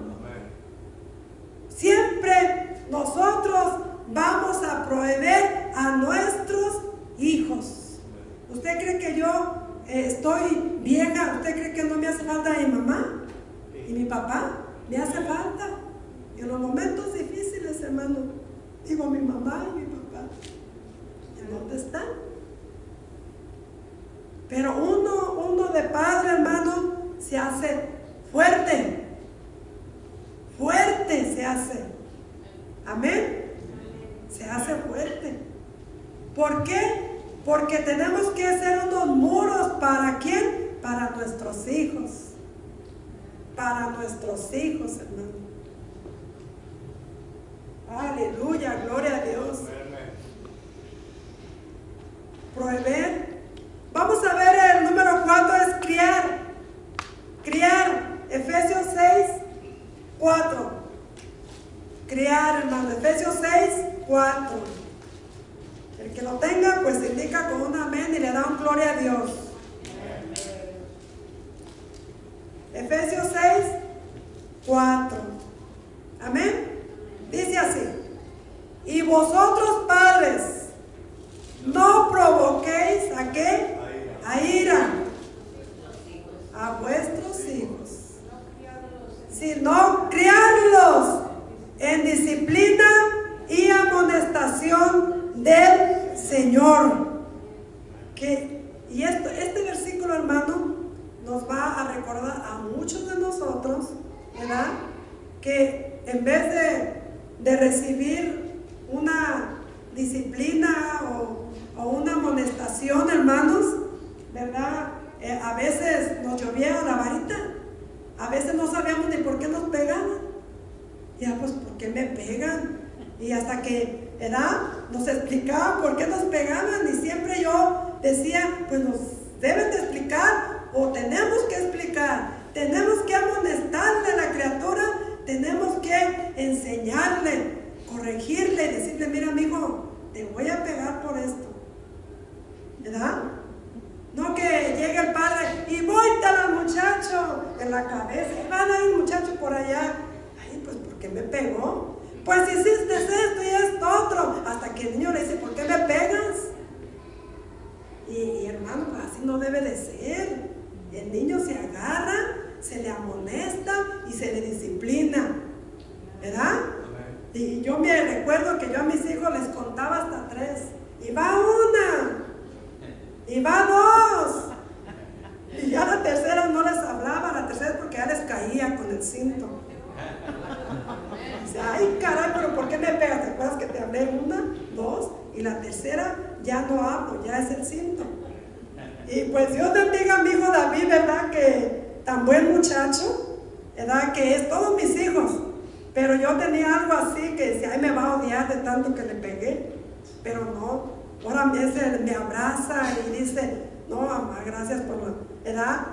Siempre nosotros vamos a proveer a nuestros hijos. ¿Usted cree que yo estoy vieja? ¿Usted cree que no me hace falta mi mamá y mi papá? Me hace falta. En los momentos difíciles, hermano, digo, mi mamá y mi papá, ¿en dónde están? Pero uno de padre, hermano, se hace fuerte. Fuerte se hace. Amén. Se hace fuerte. ¿Por qué? Porque tenemos que hacer unos muros. ¿Para quién? Para nuestros hijos. Para nuestros hijos, hermano. Aleluya, gloria a Dios. Proveer. Vamos a ver el número 4, es criar. Criar. Efesios 6, 4. Criar, hermano. Efesios 6, 4. El que lo tenga, pues indica con un amén y le da un gloria a Dios. Efesios 6, 4. Amén. Dice así: y vosotros, padres, no provoquéis ¿a qué? A ira a vuestros hijos, sino criarlos en disciplina y amonestación del Señor. Y este versículo, hermano, nos va a recordar a muchos de nosotros, ¿verdad? Que en vez de recibir una disciplina o una amonestación, hermanos, ¿verdad? A veces nos llovía la varita, a veces no sabíamos ni por qué nos pegaban. Ya, pues, ¿por qué me pegan? Y hasta que, ¿verdad?, nos explicaban por qué nos pegaban, y siempre yo decía, pues nos deben de explicar, o tenemos que explicar, tenemos que amonestarle a la criatura, tenemos que enseñarle, corregirle y decirle, mira, mijo, te voy a pegar por esto, ¿verdad? No que llegue el padre y vóytala al muchacho en la cabeza, y van a ir muchacho por allá. Ay, pues, ¿por qué me pegó? Pues hiciste esto y esto otro, hasta que el niño le dice, ¿por qué me pegas? Y hermano, pues así no debe de ser. El niño se agarra, se le amonesta y se le disciplina, ¿verdad? Y yo me recuerdo que yo a mis hijos les contaba hasta 3, y va 1, y va 2, y ya la tercera no les hablaba, la tercera porque ya les caía con el cinto. Dice, ay caray, pero ¿por qué me pegas? ¿Te acuerdas que te hablé 1, 2, y la tercera ya no hablo, ya es el cinto? Y pues Dios bendiga a mi hijo David, ¿verdad? Que tan buen muchacho, ¿verdad? Que es todos mis hijos. Pero yo tenía algo así que decía, ay, me va a odiar de tanto que le pegué. Pero no, ahora me abraza y dice, no, mamá, gracias por la, ¿verdad?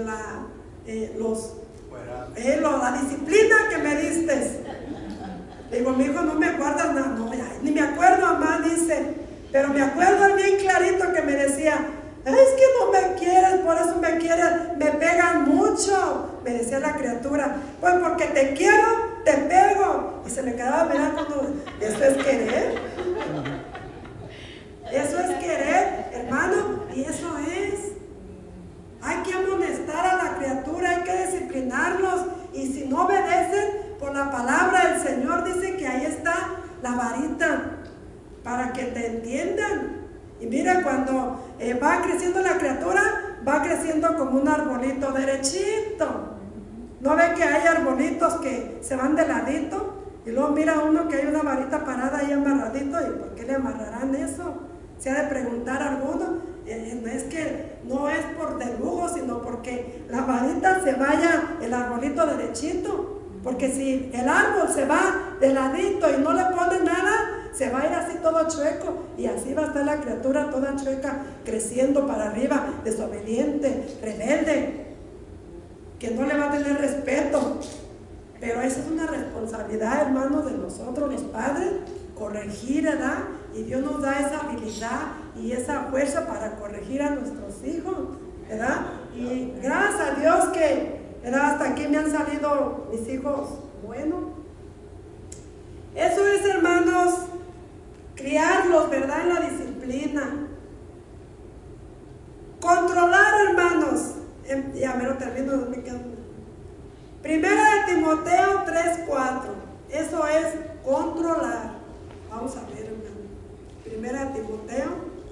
La disciplina que me diste. Digo, mi hijo, no me acuerdas nada, no, ya, ni me acuerdo, mamá, dice, pero me acuerdo bien clarito que me decía, es que no me quieres, por eso me quieres, me pegan mucho, me decía la criatura, pues porque te quiero, te pego. Y se me quedaba mirando, eso es querer, eso es querer, hermano, y eso es. Hay que amonestar a la criatura, hay que disciplinarlos, y si no obedecen, por la palabra del Señor dice que ahí está la varita, para que te entiendan. Y mira, cuando va creciendo la criatura, va creciendo como un arbolito derechito. ¿No ve que hay arbolitos que se van de ladito? Y luego mira uno que hay una varita parada ahí amarradito, ¿y por qué le amarrarán eso? Se ha de preguntar a alguno. Es que no es por de lujo, sino porque la varita se vaya el arbolito derechito. Porque si el árbol se va de ladito y no le pone nada, se va a ir así todo chueco, y así va a estar la criatura toda chueca, creciendo para arriba, desobediente, rebelde, que no le va a tener respeto. Pero esa es una responsabilidad, hermanos, de nosotros los padres, corregir, ¿verdad? Y Dios nos da esa habilidad y esa fuerza para corregir a nuestros hijos, ¿verdad? Y gracias a Dios que, ¿verdad?, hasta aquí me han salido mis hijos buenos. Eso es, hermanos, criarlos, ¿verdad?, en la disciplina. Controlar, hermanos. Ya me lo termino, no me quedo. Primera de Timoteo 3:4. Eso es controlar. Vamos a ver, hermano. Primera de Timoteo.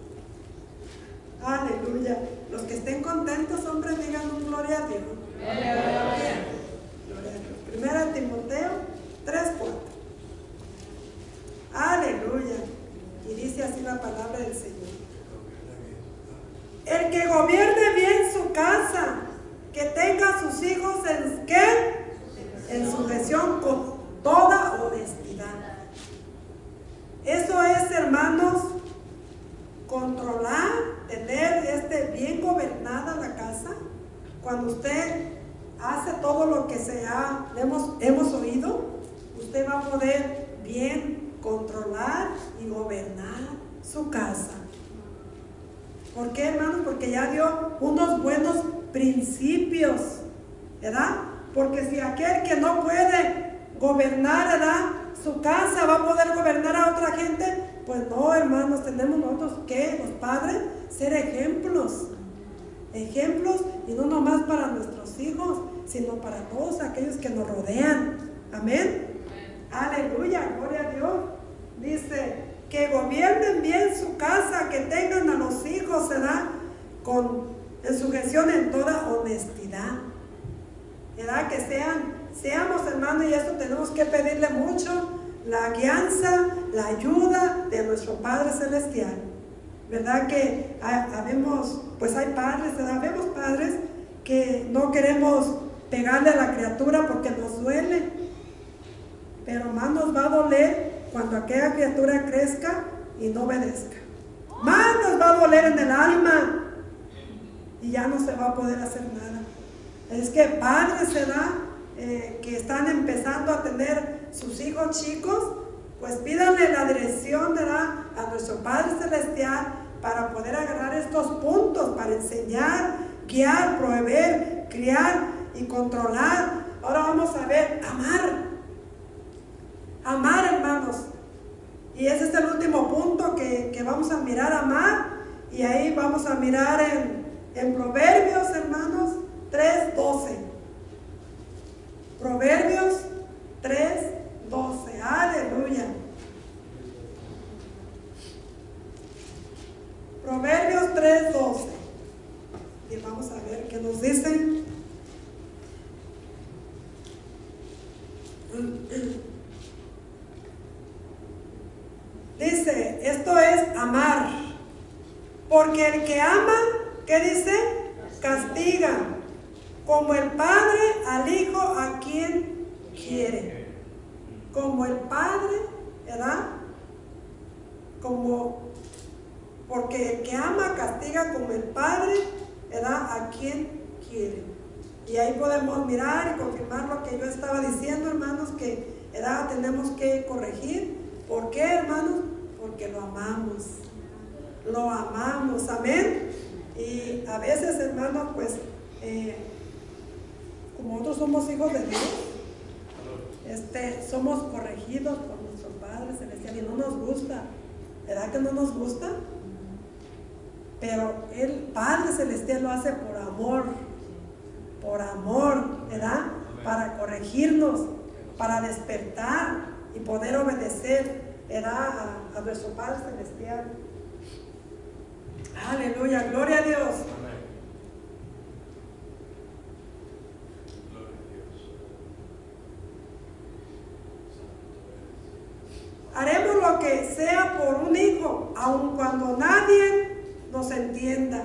Aleluya. Los que estén contentos, hombre, digan un gloria a Dios. Gloria a Dios. Primera de Timoteo 3:4. Aleluya. Y dice así la palabra del Señor. El que gobierne bien su casa, que tenga a sus hijos en ¿qué? En sujeción con toda honestidad. Eso es, hermanos, controlar, tener bien gobernada la casa. Cuando usted hace todo lo que hemos oído, usted va a poder bien controlar y gobernar su casa. ¿Por qué, hermanos? Porque ya dio unos buenos principios, ¿verdad? Porque si aquel que no puede gobernar, ¿verdad?, su casa va a poder gobernar a otra gente, pues no, hermanos, tenemos nosotros que, los padres, ser ejemplos, y no nomás para nuestros hijos, sino para todos aquellos que nos rodean. Amén. Aleluya, gloria a Dios. Dice que gobiernen bien su casa, que tengan a los hijos, ¿verdad?, en sujeción en toda honestidad, ¿verdad? Que seamos, hermanos, y esto tenemos que pedirle mucho, la guianza, la ayuda de nuestro Padre Celestial, ¿verdad? Que pues hay padres, ¿verdad? Vemos padres que no queremos pegarle a la criatura porque nos duele, pero más nos va a doler cuando aquella criatura crezca y no obedezca. Más nos va a doler en el alma y ya no se va a poder hacer nada. Es que padres se da que están empezando a tener sus hijos chicos, pues pídanle la dirección, ¿verdad?, a nuestro Padre Celestial para poder agarrar estos puntos, para enseñar, guiar, proveer, criar y controlar. Ahora vamos a ver, amar, hermanos. Y ese es el último punto que vamos a mirar, amar. Y ahí vamos a mirar en Proverbios, hermanos, 3:12. Proverbios 3:12. Aleluya. Proverbios 3:12. Y vamos a ver qué nos dicen. Dice, esto es amar. Porque el que ama, ¿qué dice? Castiga. Como el padre al hijo a quien quiere. Como el padre, ¿verdad? Porque el que ama castiga como el padre, ¿verdad?, a quien quiere. Y ahí podemos mirar y confirmar lo que yo estaba diciendo, hermanos, que, ¿verdad?, tenemos que corregir. ¿Por qué, hermanos? Porque lo amamos. Lo amamos, amén. Y a veces, hermanos, pues, como nosotros somos hijos de Dios, somos corregidos por nuestro Padre Celestial y no nos gusta. ¿Verdad que no nos gusta? Pero el Padre Celestial lo hace por amor, ¿verdad? Para corregirnos, para despertar y poder obedecer, ¿verdad?, a nuestro Padre Celestial. Aleluya, gloria a Dios. Haremos lo que sea por un hijo, aun cuando nadie nos entienda.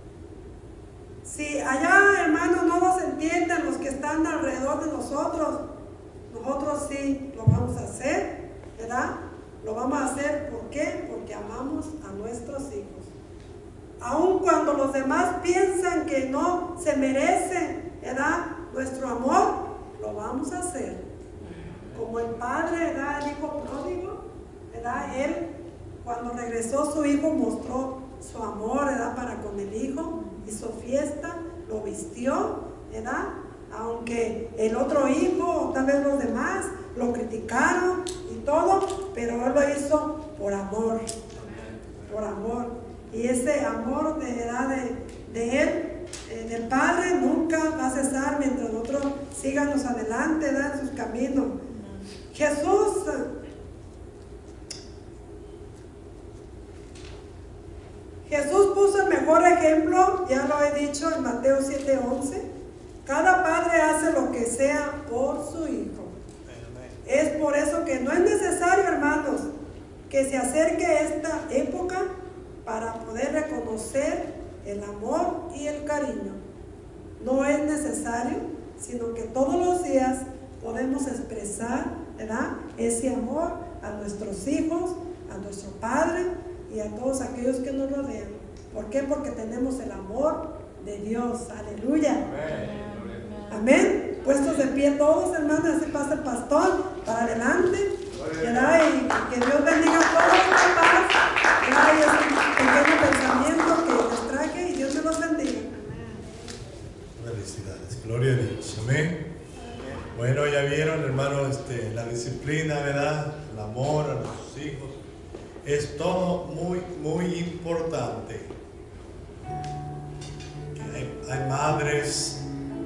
Si allá, hermanos, no nos entienden los que están alrededor de nosotros sí lo vamos a hacer, ¿verdad? Lo vamos a hacer, ¿por qué? Porque amamos a nuestros hijos. Aun cuando los demás piensan que no se merece, ¿verdad?, nuestro amor, lo vamos a hacer. Como el padre, ¿verdad?, el hijo pródigo, ¿verdad? Él, cuando regresó su hijo, mostró su amor, ¿verdad?, para con el hijo, hizo fiesta, lo vistió, ¿verdad? Aunque el otro hijo, tal vez los demás, lo criticaron y todo, pero él lo hizo por amor, por amor. Y ese amor de edad de él, del Padre, nunca va a cesar mientras nosotros sigamos adelante, ¿verdad?, en sus caminos. Jesús puso el mejor ejemplo, ya lo he dicho, en Mateo 7:11. Cada padre hace lo que sea por su hijo. Es por eso que no es necesario, hermanos, que se acerque esta época para poder reconocer el amor y el cariño. No es necesario, sino que todos los días podemos expresar, ¿verdad?, ese amor a nuestros hijos, a nuestro Padre y a todos aquellos que nos rodean. ¿Por qué? Porque tenemos el amor de Dios. Aleluya. Amén. Puestos de pie todos, hermanos, así pasa el pastor para adelante, ¿verdad? Y que Dios bendiga a todos los papás. Y es un pequeño pensamiento que les traje y Dios me los bendiga. Felicidades, gloria a Dios. Amén. Bueno, ya vieron, hermano, la disciplina, ¿verdad? El amor a nuestros hijos. Es todo muy, muy importante. Hay madres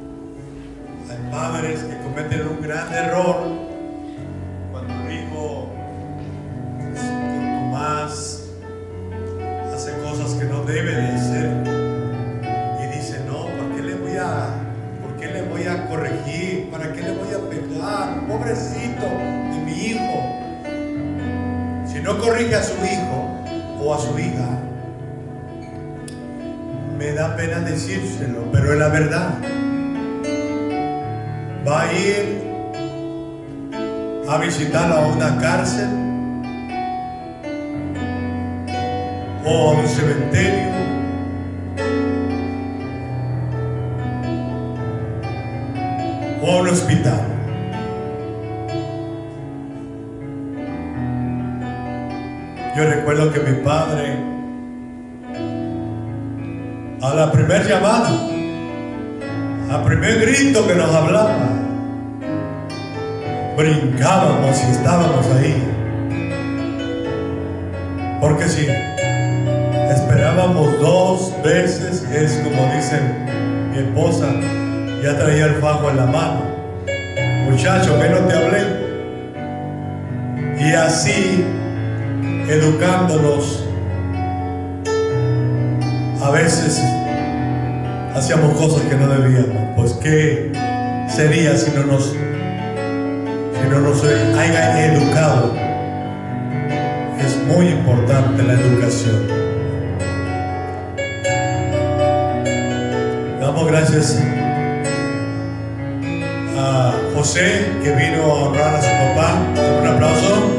que cometen un gran error cuando el hijo más hace cosas que no debe de hacer y dice, no, ¿por qué le voy a corregir? ¿Para qué le voy a pegar? Pobrecito de mi hijo. Si no corrige a su hijo o a su hija, me da pena decírselo, pero es la verdad. Va a ir a visitar a una cárcel o a un cementerio o a un hospital. Yo recuerdo que mi padre, a la primer llamada, al primer grito que nos hablaba, brincábamos y estábamos ahí. Porque si esperábamos 2 veces, es como dice mi esposa, ya traía el fajo en la mano. Muchacho, que no te hablé. Y así, educándonos, a veces hacíamos cosas que no debíamos. Pues qué sería si no nos hayan educado. Es muy importante la educación. Damos gracias a José, que vino a honrar a su papá. Un aplauso.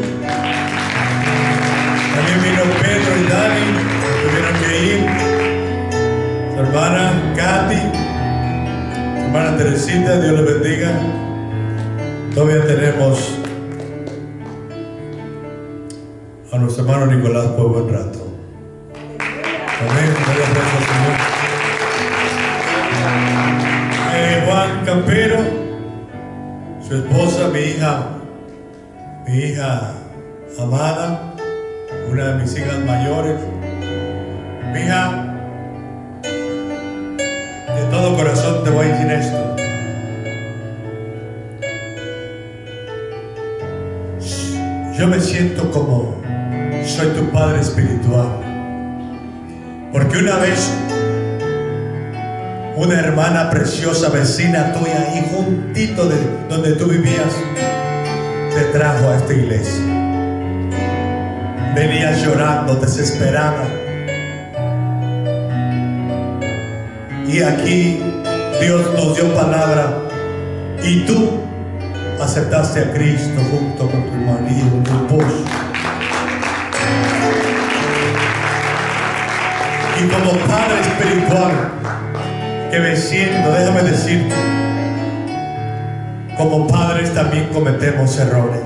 También vino Pedro y Dani, que tuvieron que ir. Su hermana Katy, su hermana Teresita, Dios les bendiga. Todavía tenemos a nuestro hermano Nicolás por buen rato. Amén. Juan Campero, su esposa, mi hija amada, una de mis hijas mayores. Mi hija, de todo corazón te voy a decir esto. Yo me siento como soy tu padre espiritual, porque una vez una hermana preciosa, vecina tuya, ahí juntito de donde tú vivías, te trajo a esta iglesia. Venías llorando, desesperada, y aquí Dios nos dio palabra y tú aceptaste a Cristo junto con tu marido, tu esposo. Y como padre espiritual que me siento, déjame decirte, como padres también cometemos errores.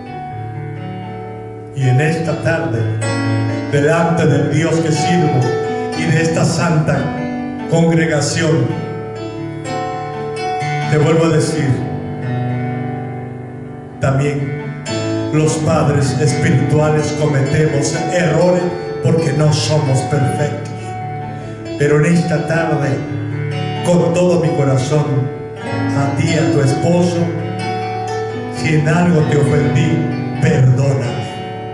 Y en esta tarde, delante del Dios que sirvo y de esta santa congregación, te vuelvo a decir, también los padres espirituales cometemos errores porque no somos perfectos. Pero en esta tarde, con todo mi corazón, a ti y a tu esposo, si en algo te ofendí, perdóname.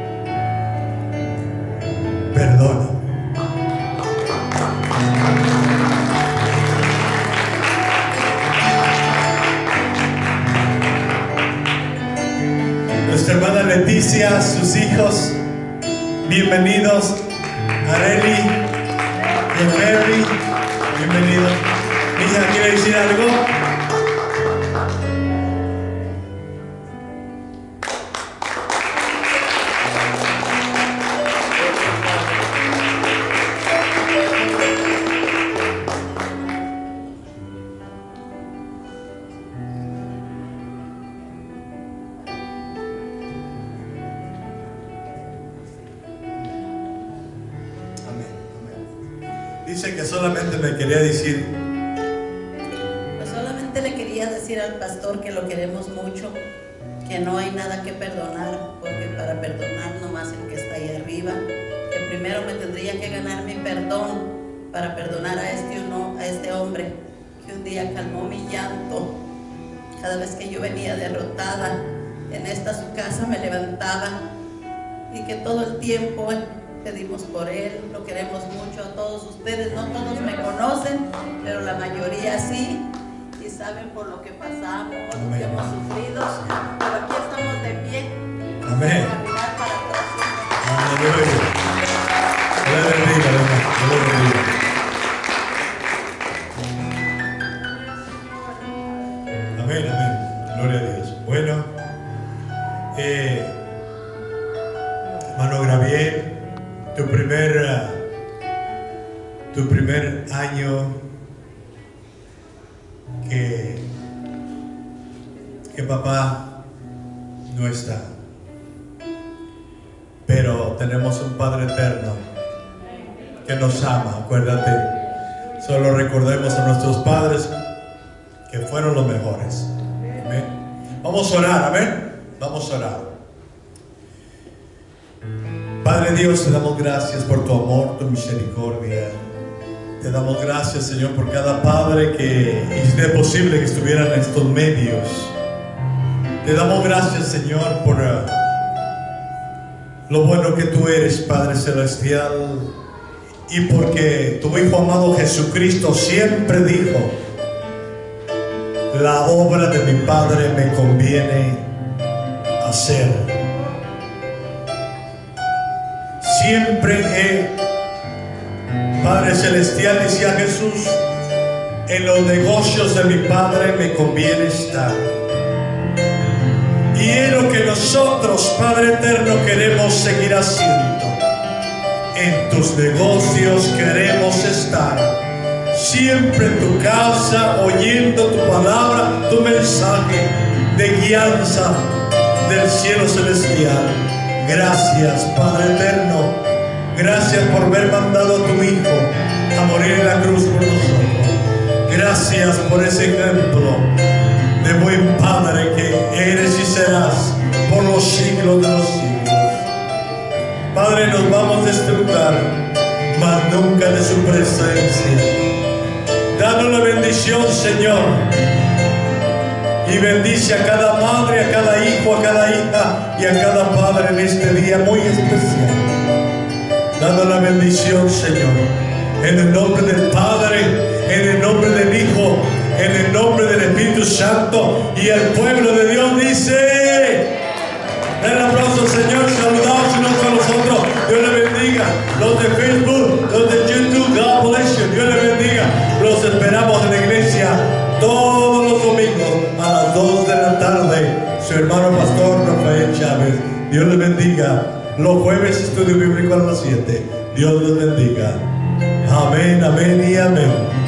Perdóname. Nuestra hermana Leticia, sus hijos, bienvenidos. Areli y Mary, bienvenidos. Hija, ¿quiere decir algo? Dice que solamente me quería decir. Pues solamente le quería decir al pastor que lo queremos mucho, que no hay nada que perdonar, porque para perdonar nomás el que está ahí arriba, que primero me tendría que ganar mi perdón para perdonar a este hombre que un día calmó mi llanto. Cada vez que yo venía derrotada, en esta su casa me levantaba, y que todo el tiempo pedimos por él. Lo queremos mucho a todos ustedes. No todos me conocen, pero la mayoría sí, y saben por lo que pasamos, lo que hemos sufrido, pero aquí estamos de pie. Amén. Para mirar para atrás. Aleluya. Dios le bendiga, Dios le bendiga. Amén, amén. Gloria a Dios. Bueno, hermano Gabriel, tu primer año que papá no está, pero tenemos un Padre eterno que nos ama. Acuérdate, solo recordemos a nuestros padres que fueron los mejores. Amén. Vamos a orar, amén. Vamos a orar. Padre Dios, te damos gracias por tu amor, tu misericordia. Te damos gracias, Señor, por cada padre que hizo posible que estuviera en estos medios. Te damos gracias, Señor, por lo bueno que tú eres, Padre Celestial, y porque tu Hijo amado Jesucristo siempre dijo: la obra de mi Padre me conviene hacer. Siempre, Padre Celestial, decía Jesús, en los negocios de mi Padre me conviene estar. Y es lo que nosotros, Padre eterno, queremos seguir haciendo. En tus negocios queremos estar. Siempre en tu casa, oyendo tu palabra, tu mensaje de guianza del cielo celestial. Gracias, Padre eterno. Gracias por haber mandado a tu Hijo a morir en la cruz por nosotros. Gracias por ese ejemplo de buen Padre que eres y serás por los siglos de los siglos. Padre, nos vamos de este lugar, mas nunca de su presencia. Danos la bendición, Señor, y bendice a cada madre, a cada hijo, a cada hija y a cada padre en este día muy especial. Danos la bendición, Señor, en el nombre del Padre, en el nombre del Hijo, en el nombre del Espíritu Santo. Y el pueblo de Dios dice: den el aplauso al Señor, saludados unos con los otros. Dios le bendiga. Los de Facebook, los de YouTube, God bless you. Dios le bendiga. Los esperamos en la iglesia todos los domingos a las 2 de la tarde. Su hermano pastor Rafael Chávez. Dios le bendiga. Los jueves estudio bíblico a las 7. Dios les bendiga. Amén, amén y amén.